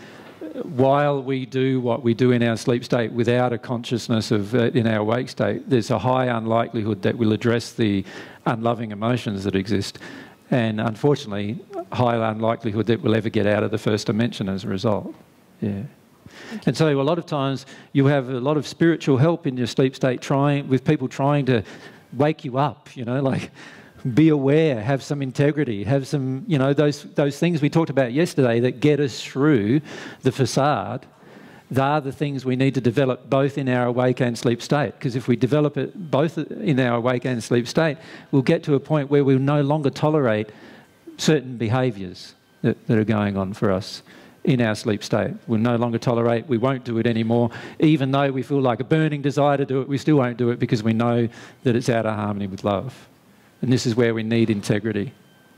while we do what we do in our sleep state without a consciousness of uh, in our awake state, there's a high unlikelihood that we'll address the unloving emotions that exist, and unfortunately, high unlikelihood that we'll ever get out of the first dimension as a result. Yeah. And so a lot of times you have a lot of spiritual help in your sleep state, trying with people trying to wake you up, you know, like be aware, have some integrity, have some, you know, those those things we talked about yesterday that get us through the facade. They are the things we need to develop both in our awake and sleep state. Because if we develop it both in our awake and sleep state, we'll get to a point where we'll no longer tolerate certain behaviours that, that are going on for us in our sleep state. We'll no longer tolerate, we won't do it anymore. Even though we feel like a burning desire to do it, we still won't do it because we know that it's out of harmony with love. And this is where we need integrity.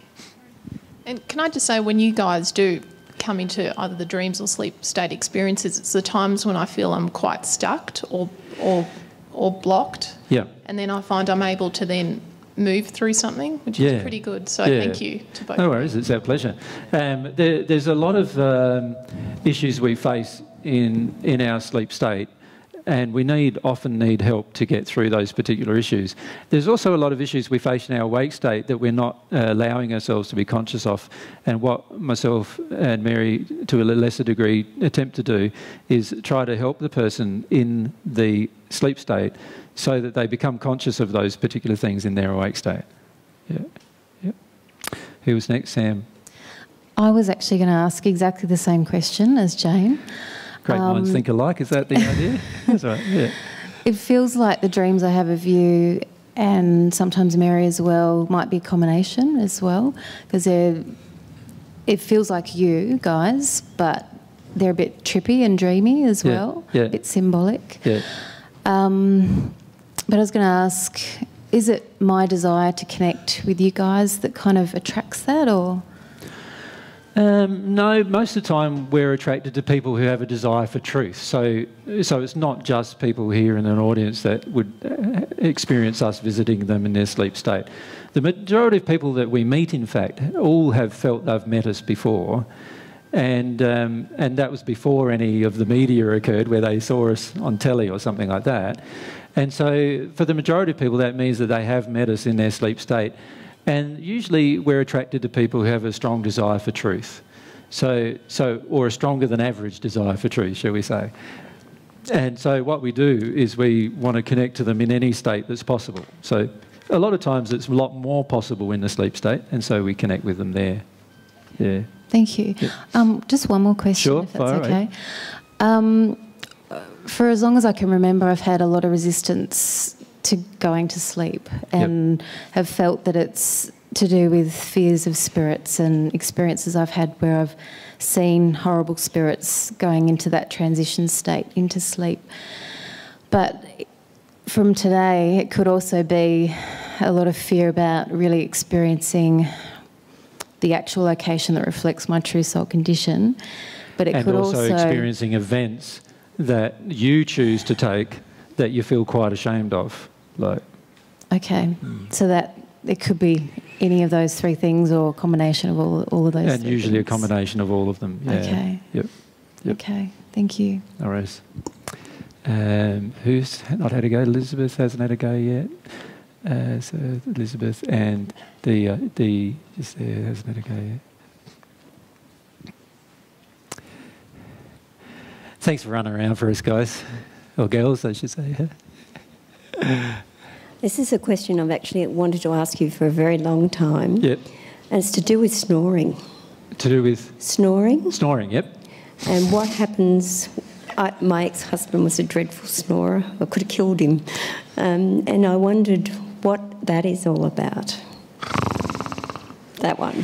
And can I just say, when you guys do come into either the dreams or sleep state experiences, it's the times when I feel I'm quite stuck or or or blocked. Yeah. And then I find I'm able to then move through something, which yeah. is pretty good. So yeah. thank you to both. No worries, it's our pleasure. Um, there, there's a lot of um, issues we face in in our sleep state And we need often need help to get through those particular issues. There's also a lot of issues we face in our awake state that we're not uh, allowing ourselves to be conscious of. And what myself and Mary, to a lesser degree, attempt to do is try to help the person in the sleep state so that they become conscious of those particular things in their awake state. Yeah. Yeah. Who was next? Sam? I was actually going to ask exactly the same question as Jane. Great um, minds think alike, is that the idea? That's right, yeah. It feels like the dreams I have of you and sometimes Mary as well might be a combination as well, because they're, it feels like you guys, but they're a bit trippy and dreamy as Yeah, well, yeah. a bit symbolic. Yeah. Um, but I was going to ask, is it my desire to connect with you guys that kind of attracts that, or...? Um, no, most of the time we're attracted to people who have a desire for truth. So, so it's not just people here in an audience that would uh, experience us visiting them in their sleep state. The majority of people that we meet, in fact, all have felt they've met us before, and um, and that was before any of the media occurred, where they saw us on telly or something like that. And so, for the majority of people, that means that they have met us in their sleep state. And usually we're attracted to people who have a strong desire for truth, so, so or a stronger than average desire for truth, shall we say. And so what we do is we want to connect to them in any state that's possible. So a lot of times it's a lot more possible in the sleep state, and so we connect with them there. Yeah. Thank you. Yeah. Um, just one more question, Sure, if that's fire okay. away. Um, for as long as I can remember, I've had a lot of resistance to going to sleep, and yep. have felt that it's to do with fears of spirits and experiences I've had where I've seen horrible spirits going into that transition state into sleep. But from today, it could also be a lot of fear about really experiencing the actual location that reflects my true soul condition. But it and could also, also experiencing events that you choose to take that you feel quite ashamed of. Like, okay, mm. so that it could be any of those three things or a combination of all, all of those and three usually things. a combination of all of them. Yeah. Okay. Yep. Yep. Okay, thank you. All right. Um, who's not had a go? Elizabeth hasn't had a go yet. Uh, so Elizabeth and the uh, the just there hasn't had a go yet. Thanks for running around for us, guys. Or girls, I should say. This is a question I've actually wanted to ask you for a very long time. Yep. And it's to do with snoring. To do with? Snoring. Snoring, yep. And what happens... I, my ex-husband was a dreadful snorer. I could have killed him. Um, and I wondered what that is all about. That one.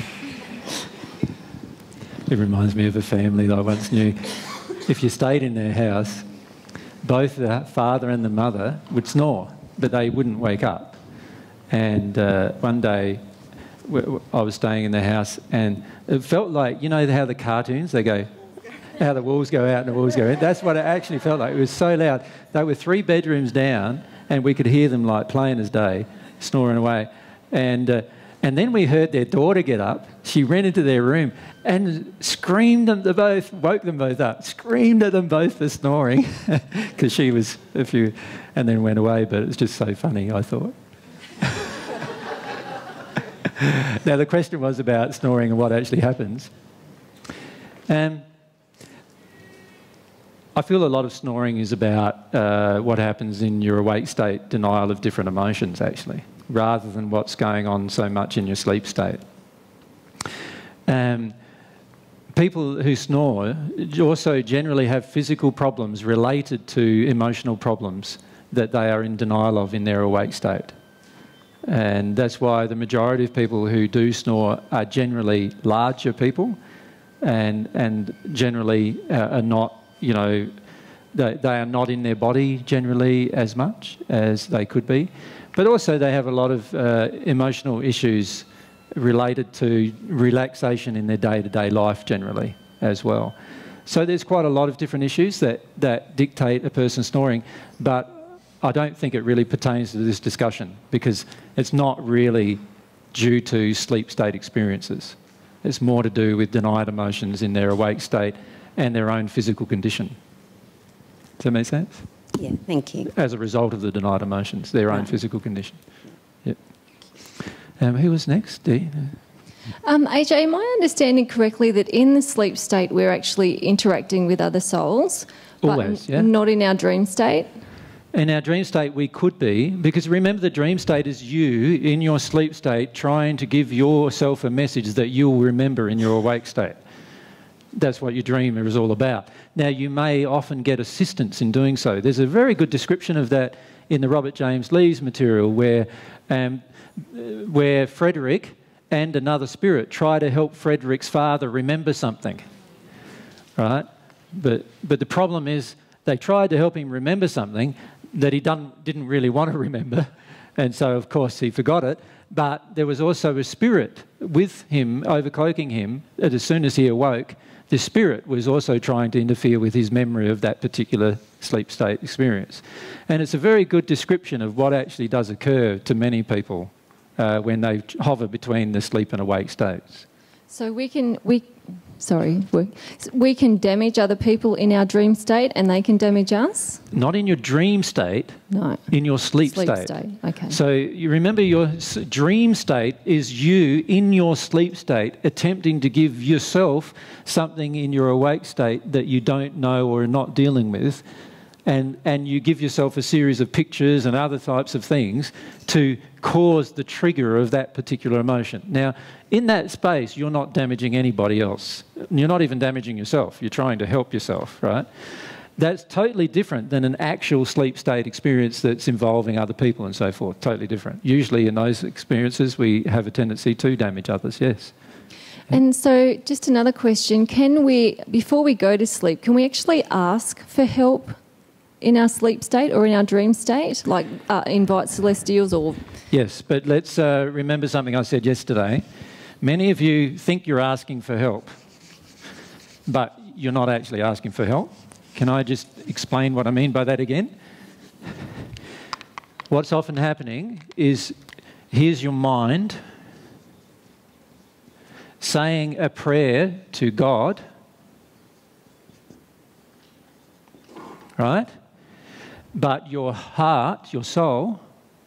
It reminds me of a family that I once knew. If you stayed in their house, both the father and the mother would snore, but they wouldn't wake up. And uh, one day, I was staying in the house, and it felt like, you know how the cartoons, they go, how the walls go out and the walls go in? That's what it actually felt like. It was so loud. They were three bedrooms down, and we could hear them like plain as day, snoring away. And uh, and then we heard their daughter get up. She ran into their room and screamed at them both, woke them both up, screamed at them both for snoring, because she was a few, and then went away. But it's just so funny, I thought. Now, the question was about snoring and what actually happens. Um, I feel a lot of snoring is about uh, what happens in your awake state, denial of different emotions, actually, rather than what's going on so much in your sleep state. Um, people who snore also generally have physical problems related to emotional problems that they are in denial of in their awake state. And that's why the majority of people who do snore are generally larger people and, and generally uh, are not, you know, they, they are not in their body generally as much as they could be. But also they have a lot of uh, emotional issues related to relaxation in their day-to-day life generally as well. So there's quite a lot of different issues that, that dictate a person snoring, but I don't think it really pertains to this discussion because it's not really due to sleep state experiences. It's more to do with denied emotions in their awake state and their own physical condition. Does that make sense? Yeah, thank you. As a result of the denied emotions, their own physical condition. Yep. Um, who was next? Dee? Um, A J, am I understanding correctly that in the sleep state we're actually interacting with other souls, but Always, yeah. not in our dream state? In our dream state, we could be, because remember, the dream state is you in your sleep state trying to give yourself a message that you'll remember in your awake state. That's what your dream is all about. Now, you may often get assistance in doing so. There's a very good description of that in the Robert James Lee's material where, um, where Frederick and another spirit try to help Frederick's father remember something, right? But, but the problem is they tried to help him remember something that he done, didn't really want to remember, and so, of course, he forgot it. But there was also a spirit with him, over-cloaking him, and as soon as he awoke, the spirit was also trying to interfere with his memory of that particular sleep state experience. And it's a very good description of what actually does occur to many people uh, when they hover between the sleep and awake states. So we can, we, sorry, we, we can damage other people in our dream state and they can damage us? Not in your dream state, no. In your sleep, sleep state. state. Okay. So you remember your s- dream state is you in your sleep state attempting to give yourself something in your awake state that you don't know or are not dealing with, and, and you give yourself a series of pictures and other types of things to cause the trigger of that particular emotion. Now, in that space, you're not damaging anybody else. You're not even damaging yourself. You're trying to help yourself, right? That's totally different than an actual sleep state experience that's involving other people and so forth. Totally different. Usually in those experiences, we have a tendency to damage others, yes. And so just another question, can we, before we go to sleep, can we actually ask for help in our sleep state or in our dream state, like uh, invite celestials or... Yes, but let's uh, remember something I said yesterday. Many of you think you're asking for help, but you're not actually asking for help. Can I just explain what I mean by that again? What's often happening is, here's your mind saying a prayer to God, right? But your heart, your soul,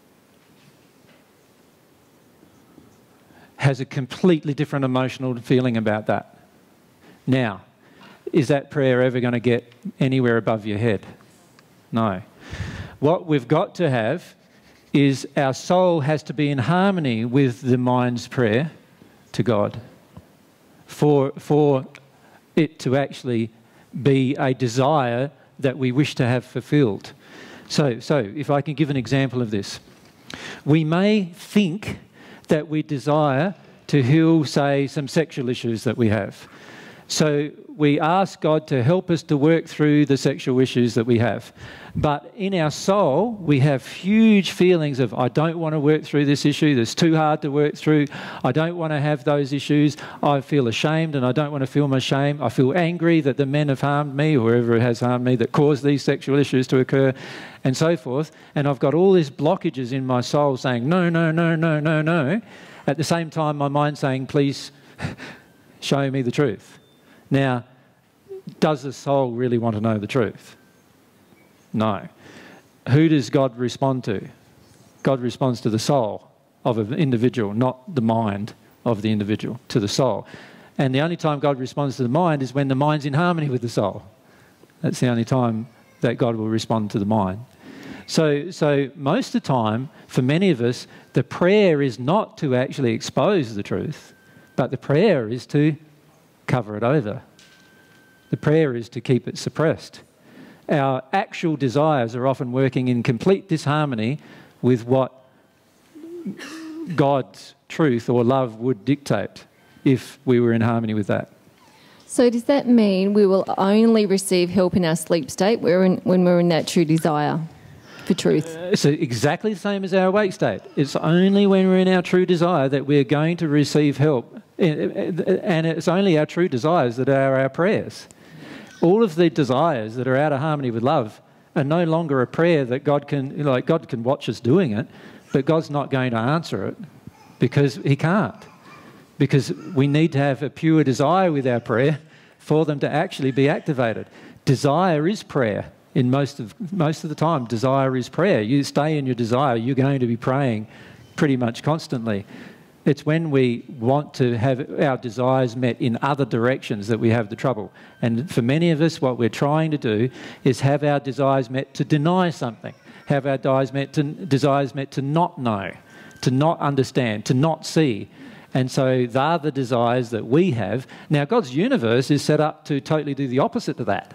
has a completely different emotional feeling about that. Now, is that prayer ever going to get anywhere above your head? No. What we've got to have is our soul has to be in harmony with the mind's prayer to God for, for it to actually be a desire that we wish to have fulfilled. So, so if I can give an example of this. We may think that we desire to heal, say, some sexual issues that we have. So we ask God to help us to work through the sexual issues that we have. But in our soul, we have huge feelings of, I don't want to work through this issue, it's too hard to work through, I don't want to have those issues, I feel ashamed and I don't want to feel my shame, I feel angry that the men have harmed me, or whoever has harmed me that caused these sexual issues to occur, and so forth. And I've got all these blockages in my soul saying, no, no, no, no, no, no. At the same time, my mind's saying, please show me the truth. Now, does the soul really want to know the truth? No. Who does God respond to? God responds to the soul of an individual, not the mind of the individual, to the soul. And the only time God responds to the mind is when the mind's in harmony with the soul. That's the only time that God will respond to the mind. So, so most of the time, for many of us, the prayer is not to actually expose the truth, but the prayer is to cover it over. The prayer is to keep it suppressed. Our actual desires are often working in complete disharmony with what God's truth or love would dictate if we were in harmony with that. So does that mean we will only receive help in our sleep state when we're in that true desire for truth? It's exactly the same as our awake state. It's only when we're in our true desire that we're going to receive help. And it's only our true desires that are our prayers. All of the desires that are out of harmony with love are no longer a prayer that God can, like God can watch us doing it, but God's not going to answer it because he can't. Because we need to have a pure desire with our prayer for them to actually be activated. Desire is prayer. In most of, most of the time, desire is prayer. You stay in your desire, you're going to be praying pretty much constantly. It's when we want to have our desires met in other directions that we have the trouble. And for many of us, what we're trying to do is have our desires met to deny something, have our desires met to, desires met to not know, to not understand, to not see. And so they're the desires that we have. Now, God's universe is set up to totally do the opposite to that.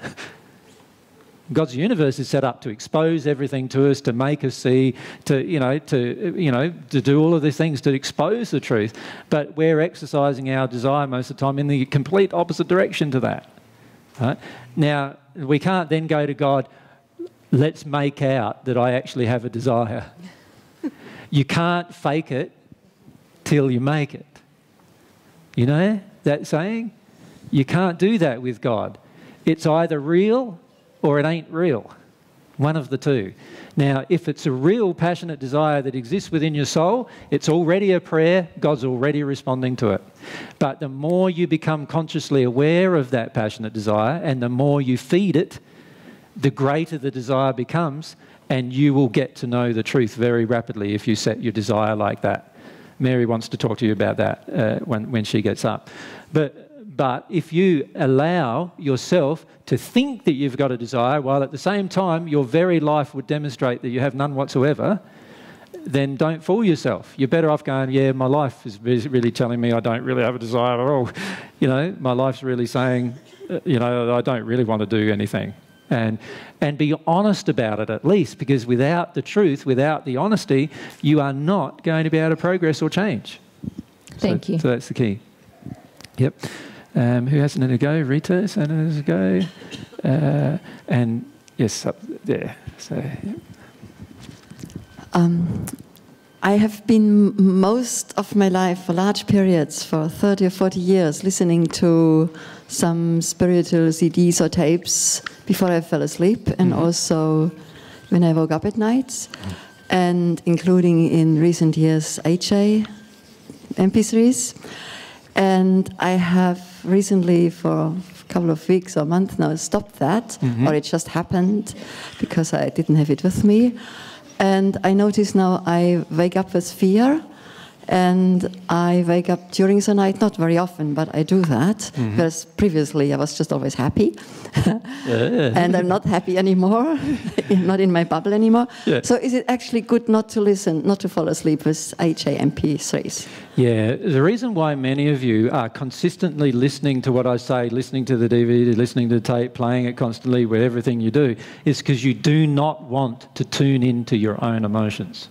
God's universe is set up to expose everything to us, to make us see, to, you know, to, you know, to do all of these things, to expose the truth. But we're exercising our desire most of the time in the complete opposite direction to that. Right? Now, we can't then go to God, let's make out that I actually have a desire. You can't fake it till you make it. You know that saying? You can't do that with God. It's either real or it ain't real. One of the two. Now, if it's a real passionate desire that exists within your soul, it's already a prayer, God's already responding to it. But the more you become consciously aware of that passionate desire and the more you feed it, the greater the desire becomes, and you will get to know the truth very rapidly if you set your desire like that. Mary wants to talk to you about that uh, when, when she gets up. But But if you allow yourself to think that you've got a desire, while at the same time your very life would demonstrate that you have none whatsoever, then don't fool yourself. You're better off going, yeah, my life is really telling me I don't really have a desire at all. You know, my life's really saying, you know, I don't really want to do anything. And, and be honest about it at least, because without the truth, without the honesty, you are not going to be able to progress or change. Thank so, you. So that's the key. Yep. Um, who has another go? Rita has another go. Uh, and yes, up there. So, yeah. um, I have been most of my life, for large periods, for thirty or forty years, listening to some spiritual C Ds or tapes before I fell asleep, and mm-hmm. also when I woke up at night, and including in recent years H A M P threes. And I have recently, for a couple of weeks or months now, stopped that, mm-hmm. or it just happened because I didn't have it with me. And I notice now I wake up with fear, and I wake up during the night, not very often, but I do that, mm-hmm. whereas previously I was just always happy. Yeah. And I'm not happy anymore, not in my bubble anymore. Yeah. So is it actually good not to listen, not to fall asleep with H A M P threes? Yeah, the reason why many of you are consistently listening to what I say, listening to the D V D, listening to the tape, playing it constantly with everything you do, is because you do not want to tune into your own emotions.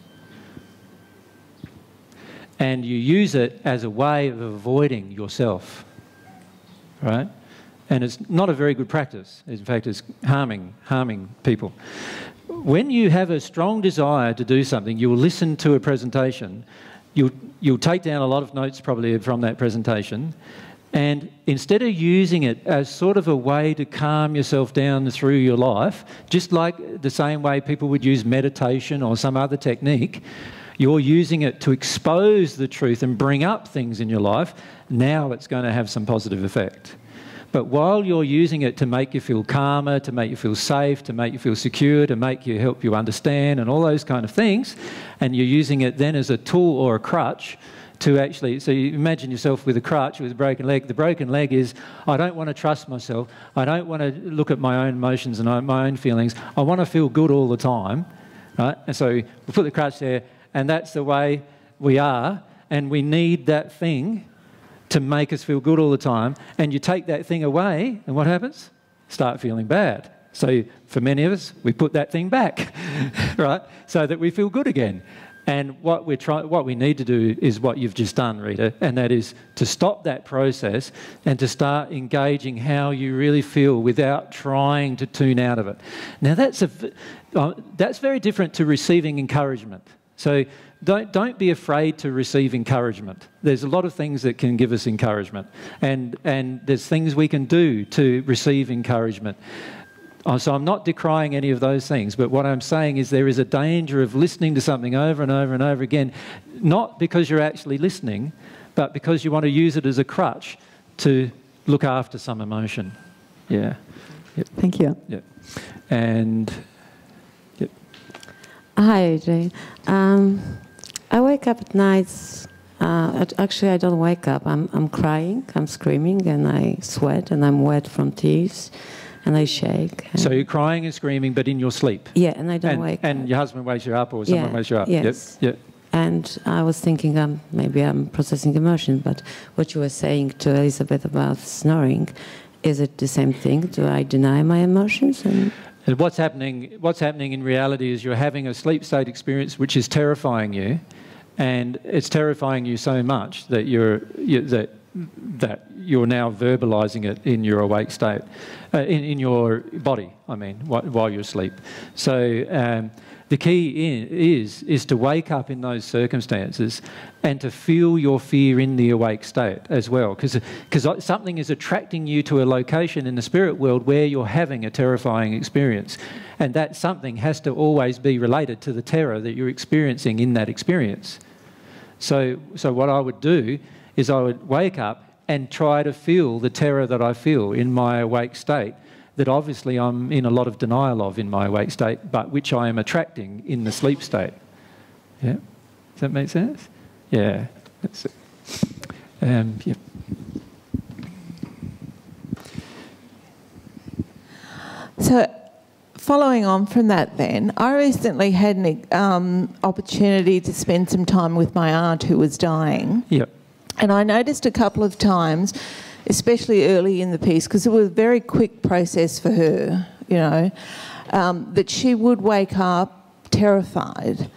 And you use it as a way of avoiding yourself, right? And it's not a very good practice. In fact, it's harming, harming people. When you have a strong desire to do something, you will listen to a presentation, you'll, you'll take down a lot of notes probably from that presentation, and instead of using it as sort of a way to calm yourself down through your life, just like the same way people would use meditation or some other technique, you're using it to expose the truth and bring up things in your life. Now it's going to have some positive effect. But while you're using it to make you feel calmer, to make you feel safe, to make you feel secure, to make you help you understand and all those kind of things, and you're using it then as a tool or a crutch to actually, so you imagine yourself with a crutch, with a broken leg. The broken leg is, I don't want to trust myself. I don't want to look at my own emotions and my own feelings. I want to feel good all the time, right? And so we put the crutch there, and that's the way we are, and we need that thing to make us feel good all the time. And you take that thing away, and what happens? Start feeling bad. So for many of us, we put that thing back, right, so that we feel good again. And what we're try what we need to do is what you've just done, Rita, and that is to stop that process and to start engaging how you really feel without trying to tune out of it. Now, that's, a, uh, that's very different to receiving encouragement. So don't, don't be afraid to receive encouragement. There's a lot of things that can give us encouragement, and, and there's things we can do to receive encouragement. Oh, so I'm not decrying any of those things, but what I'm saying is there is a danger of listening to something over and over and over again, not because you're actually listening, but because you want to use it as a crutch to look after some emotion. Yeah. Yep. Thank you. Yep. And yep. Hi, A J. Um, I wake up at nights. Uh, actually, I don't wake up. I'm, I'm crying, I'm screaming, and I sweat, and I'm wet from tears, and I shake. And So you're crying and screaming, but in your sleep? yeah, and I don't and, wake And your husband wakes you up, or someone Yeah, wakes you up? yes. Yep. Yep. And I was thinking, um, maybe I'm processing emotion, but what you were saying to Elizabeth about snoring, is it the same thing? Do I deny my emotions? And And what's happening, what's happening in reality is you're having a sleep state experience which is terrifying you, and it's terrifying you so much that you're, you, that, that you're now verbalising it in your awake state, uh, in, in your body, I mean, wh while you're asleep. So um, the key in, is, is to wake up in those circumstances and to feel your fear in the awake state as well, because something is attracting you to a location in the spirit world where you're having a terrifying experience, and that something has to always be related to the terror that you're experiencing in that experience. So, so what I would do is I would wake up and try to feel the terror that I feel in my awake state, that obviously I'm in a lot of denial of in my awake state, but which I am attracting in the sleep state. Yeah? Does that make sense? Yeah. That's it. Um, yeah. So, following on from that then, I recently had an um, opportunity to spend some time with my aunt who was dying. Yep. And I noticed a couple of times, especially early in the piece, because it was a very quick process for her, you know, um, that she would wake up terrified.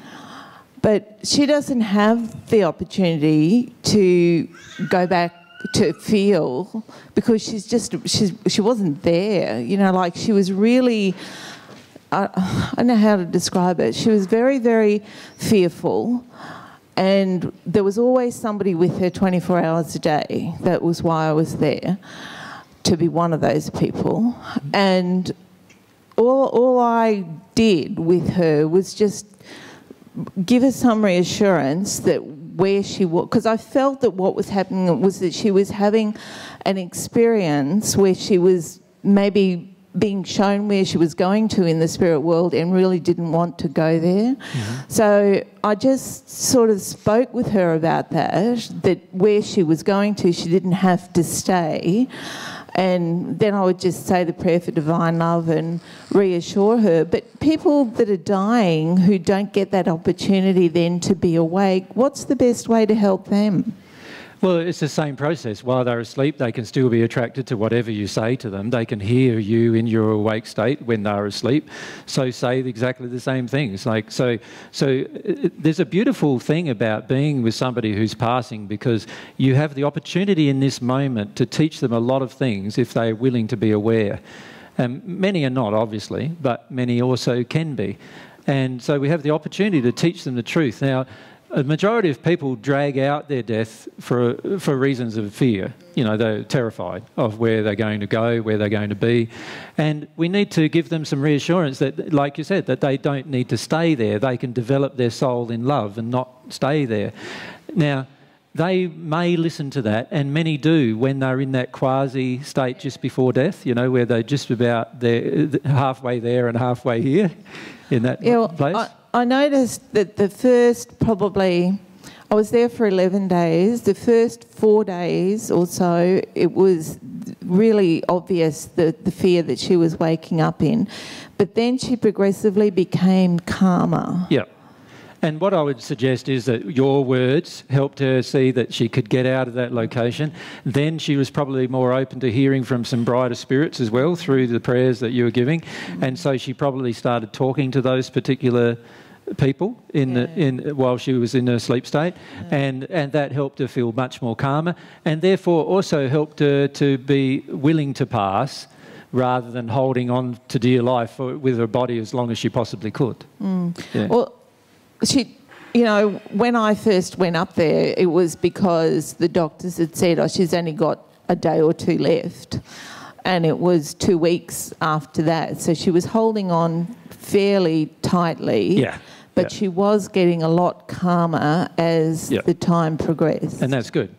But she doesn't have the opportunity to go back to feel, because she's just, she's, she wasn't there, you know, like she was really, I, I don't know how to describe it. She was very, very fearful. And there was always somebody with her twenty-four hours a day. That was why I was there, to be one of those people. And all, all I did with her was just give her some reassurance that where she was, because I felt that what was happening was that she was having an experience where she was maybe being shown where she was going to in the spirit world and really didn't want to go there. Mm-hmm. So I just sort of spoke with her about that, that where she was going to, she didn't have to stay. And then I would just say the prayer for divine love and reassure her. But people that are dying who don't get that opportunity then to be awake, what's the best way to help them? Well, it's the same process. While they're asleep, they can still be attracted to whatever you say to them. They can hear you in your awake state when they're asleep. So say exactly the same things. Like so, so it, there's a beautiful thing about being with somebody who's passing, because you have the opportunity in this moment to teach them a lot of things if they're willing to be aware. Um, many are not, obviously, but many also can be. And so we have the opportunity to teach them the truth. Now, a majority of people drag out their death for for reasons of fear. You know, they're terrified of where they're going to go, where they're going to be. And we need to give them some reassurance that, like you said, that they don't need to stay there. They can develop their soul in love and not stay there. Now, they may listen to that, and many do when they're in that quasi state just before death, you know, where they're just about there, halfway there and halfway here in that yeah, well, place. I I noticed that the first probably, I was there for eleven days, the first four days or so, it was really obvious the, the fear that she was waking up in. But then she progressively became calmer. Yeah. And what I would suggest is that your words helped her see that she could get out of that location. Then she was probably more open to hearing from some brighter spirits as well through the prayers that you were giving. Mm-hmm. And so she probably started talking to those particular people in yeah. the in while she was in her sleep state, yeah. and and that helped her feel much more calmer, and therefore also helped her to be willing to pass rather than holding on to dear life for, with her body as long as she possibly could. Mm. Yeah. Well, she, you know, when I first went up there, it was because the doctors had said, oh, she's only got a day or two left, and it was two weeks after that, so she was holding on fairly tightly. Yeah. But yeah. she was getting a lot calmer as yeah. the time progressed. And that's good.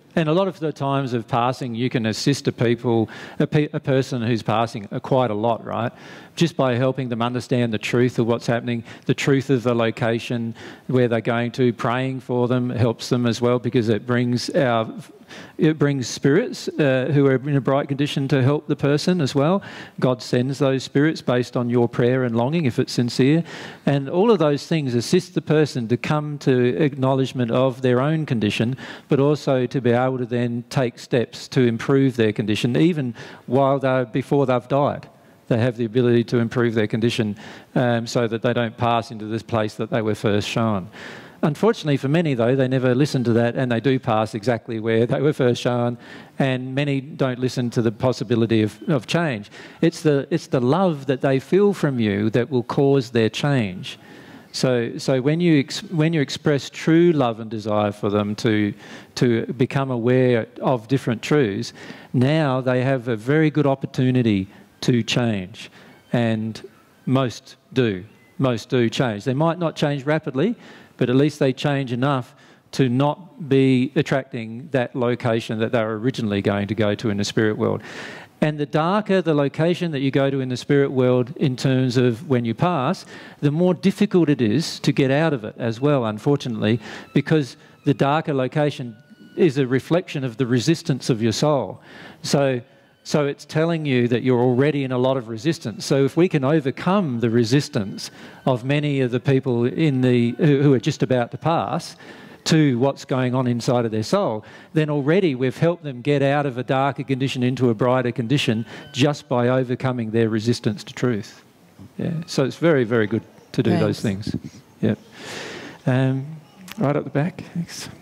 And a lot of the times of passing, you can assist a people, a, pe a person who's passing uh, quite a lot, right? Just by helping them understand the truth of what's happening, the truth of the location where they're going to, praying for them helps them as well, because it brings our, it brings spirits uh, who are in a bright condition to help the person as well. God sends those spirits based on your prayer and longing, if it's sincere. And all of those things assist the person to come to acknowledgement of their own condition, but also to be able to then take steps to improve their condition, even while they're, before they've died. They have the ability to improve their condition um, so that they don't pass into this place that they were first shown. Unfortunately for many, though, they never listen to that, and they do pass exactly where they were first shown, and many don't listen to the possibility of, of change. It's the, it's the love that they feel from you that will cause their change. So, so when you ex when you express true love and desire for them to to become aware of different truths, now they have a very good opportunity to change, and most do. Most do change. They might not change rapidly, but at least they change enough to not be attracting that location that they were originally going to go to in the spirit world. And the darker the location that you go to in the spirit world in terms of when you pass, the more difficult it is to get out of it as well, unfortunately, because the darker location is a reflection of the resistance of your soul. So, so it's telling you that you're already in a lot of resistance. So if we can overcome the resistance of many of the people in the, who, who are just about to pass, to what's going on inside of their soul, then already we've helped them get out of a darker condition into a brighter condition just by overcoming their resistance to truth. Yeah, so it's very, very good to do Thanks. those things. Yeah. Um, right at the back. Thanks.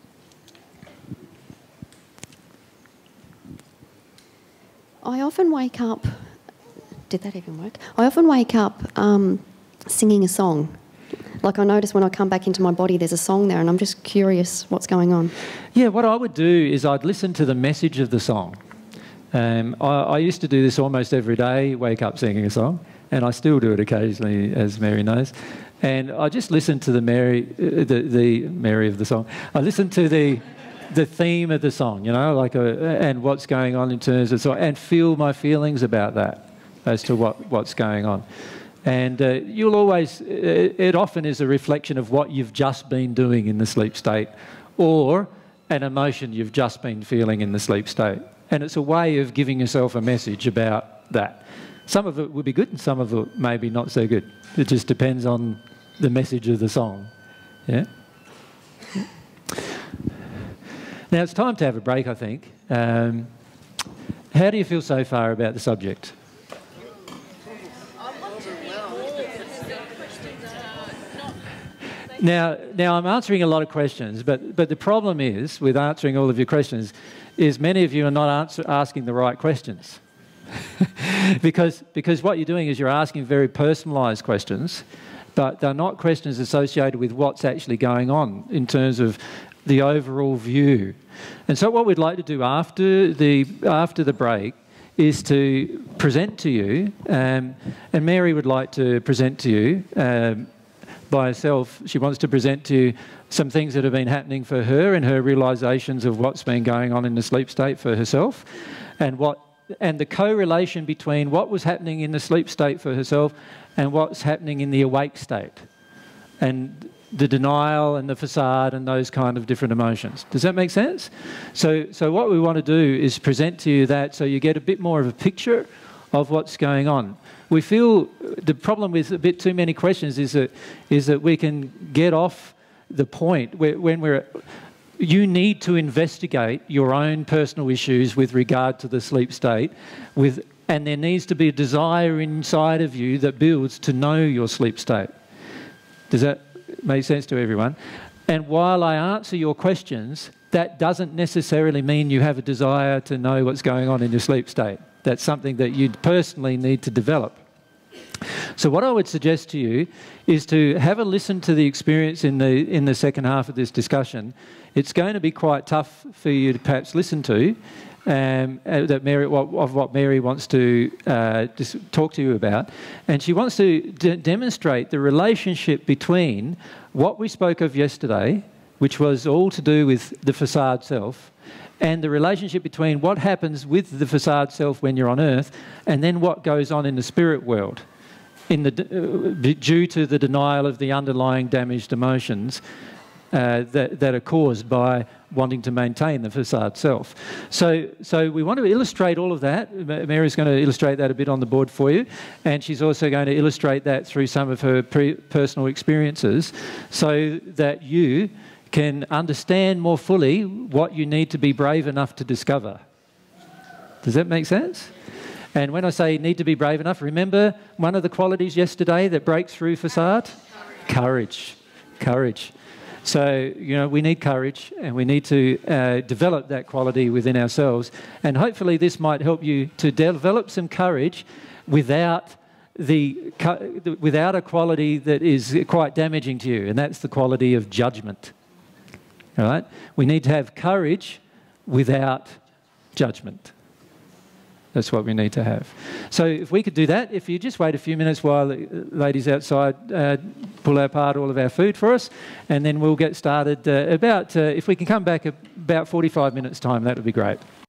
I often wake up... Did that even work? I often wake up um, singing a song. Like I notice when I come back into my body, there's a song there, and I'm just curious what's going on. Yeah, what I would do is I'd listen to the message of the song. Um, I, I used to do this almost every day, wake up singing a song, and I still do it occasionally, as Mary knows. And I just listen to the Mary, uh, the, the Mary of the song. I listen to the the theme of the song, you know, like a, and what's going on in terms of song, and feel my feelings about that as to what what's going on. And uh, you'll always, it, it often is a reflection of what you've just been doing in the sleep state, or an emotion you've just been feeling in the sleep state. And it's a way of giving yourself a message about that. Some of it will be good and some of it maybe not so good. It just depends on the message of the song. Yeah? Now it's time to have a break, I think. Um, how do you feel so far about the subject? Now, now I'm answering a lot of questions, but, but the problem is, with answering all of your questions, is many of you are not answer, asking the right questions. because, because what you're doing is you're asking very personalised questions, but they're not questions associated with what's actually going on in terms of the overall view. And so what we'd like to do after the, after the break is to present to you, um, and Mary would like to present to you, um, by herself, she wants to present to you some things that have been happening for her and her realisations of what's been going on in the sleep state for herself, and what and the correlation between what was happening in the sleep state for herself and what's happening in the awake state, and the denial and the facade and those kind of different emotions. Does that make sense? So, so what we want to do is present to you that so you get a bit more of a picture of what's going on. We feel the problem with a bit too many questions is that is that we can get off the point where, when we're. You need to investigate your own personal issues with regard to the sleep state, with and there needs to be a desire inside of you that builds to know your sleep state. Does that make sense to everyone? And while I answer your questions, that doesn't necessarily mean you have a desire to know what's going on in your sleep state. That's something that you personally need to develop. So what I would suggest to you is to have a listen to the experience in the in the second half of this discussion. It's going to be quite tough for you to perhaps listen to, um, that Mary, of what Mary wants to uh, just talk to you about, and she wants to d demonstrate the relationship between what we spoke of yesterday, which was all to do with the facade self and the relationship between what happens with the facade self when you're on Earth and then what goes on in the spirit world in the, uh, due to the denial of the underlying damaged emotions uh, that, that are caused by wanting to maintain the facade self. So, so we want to illustrate all of that. Mary's going to illustrate that a bit on the board for you, and she's also going to illustrate that through some of her pre personal experiences so that you can understand more fully what you need to be brave enough to discover. Does that make sense? And when I say need to be brave enough, remember one of the qualities yesterday that breaks through facade? Courage. Courage. So, you know, we need courage and we need to uh, develop that quality within ourselves. And hopefully this might help you to develop some courage without, the, without a quality that is quite damaging to you, and that's the quality of judgment. All right? We need to have courage without judgment. That's what we need to have. So if we could do that, if you just wait a few minutes while the ladies outside uh, pull apart all of our food for us, and then we'll get started uh, about, uh, if we can come back about forty-five minutes time, that would be great.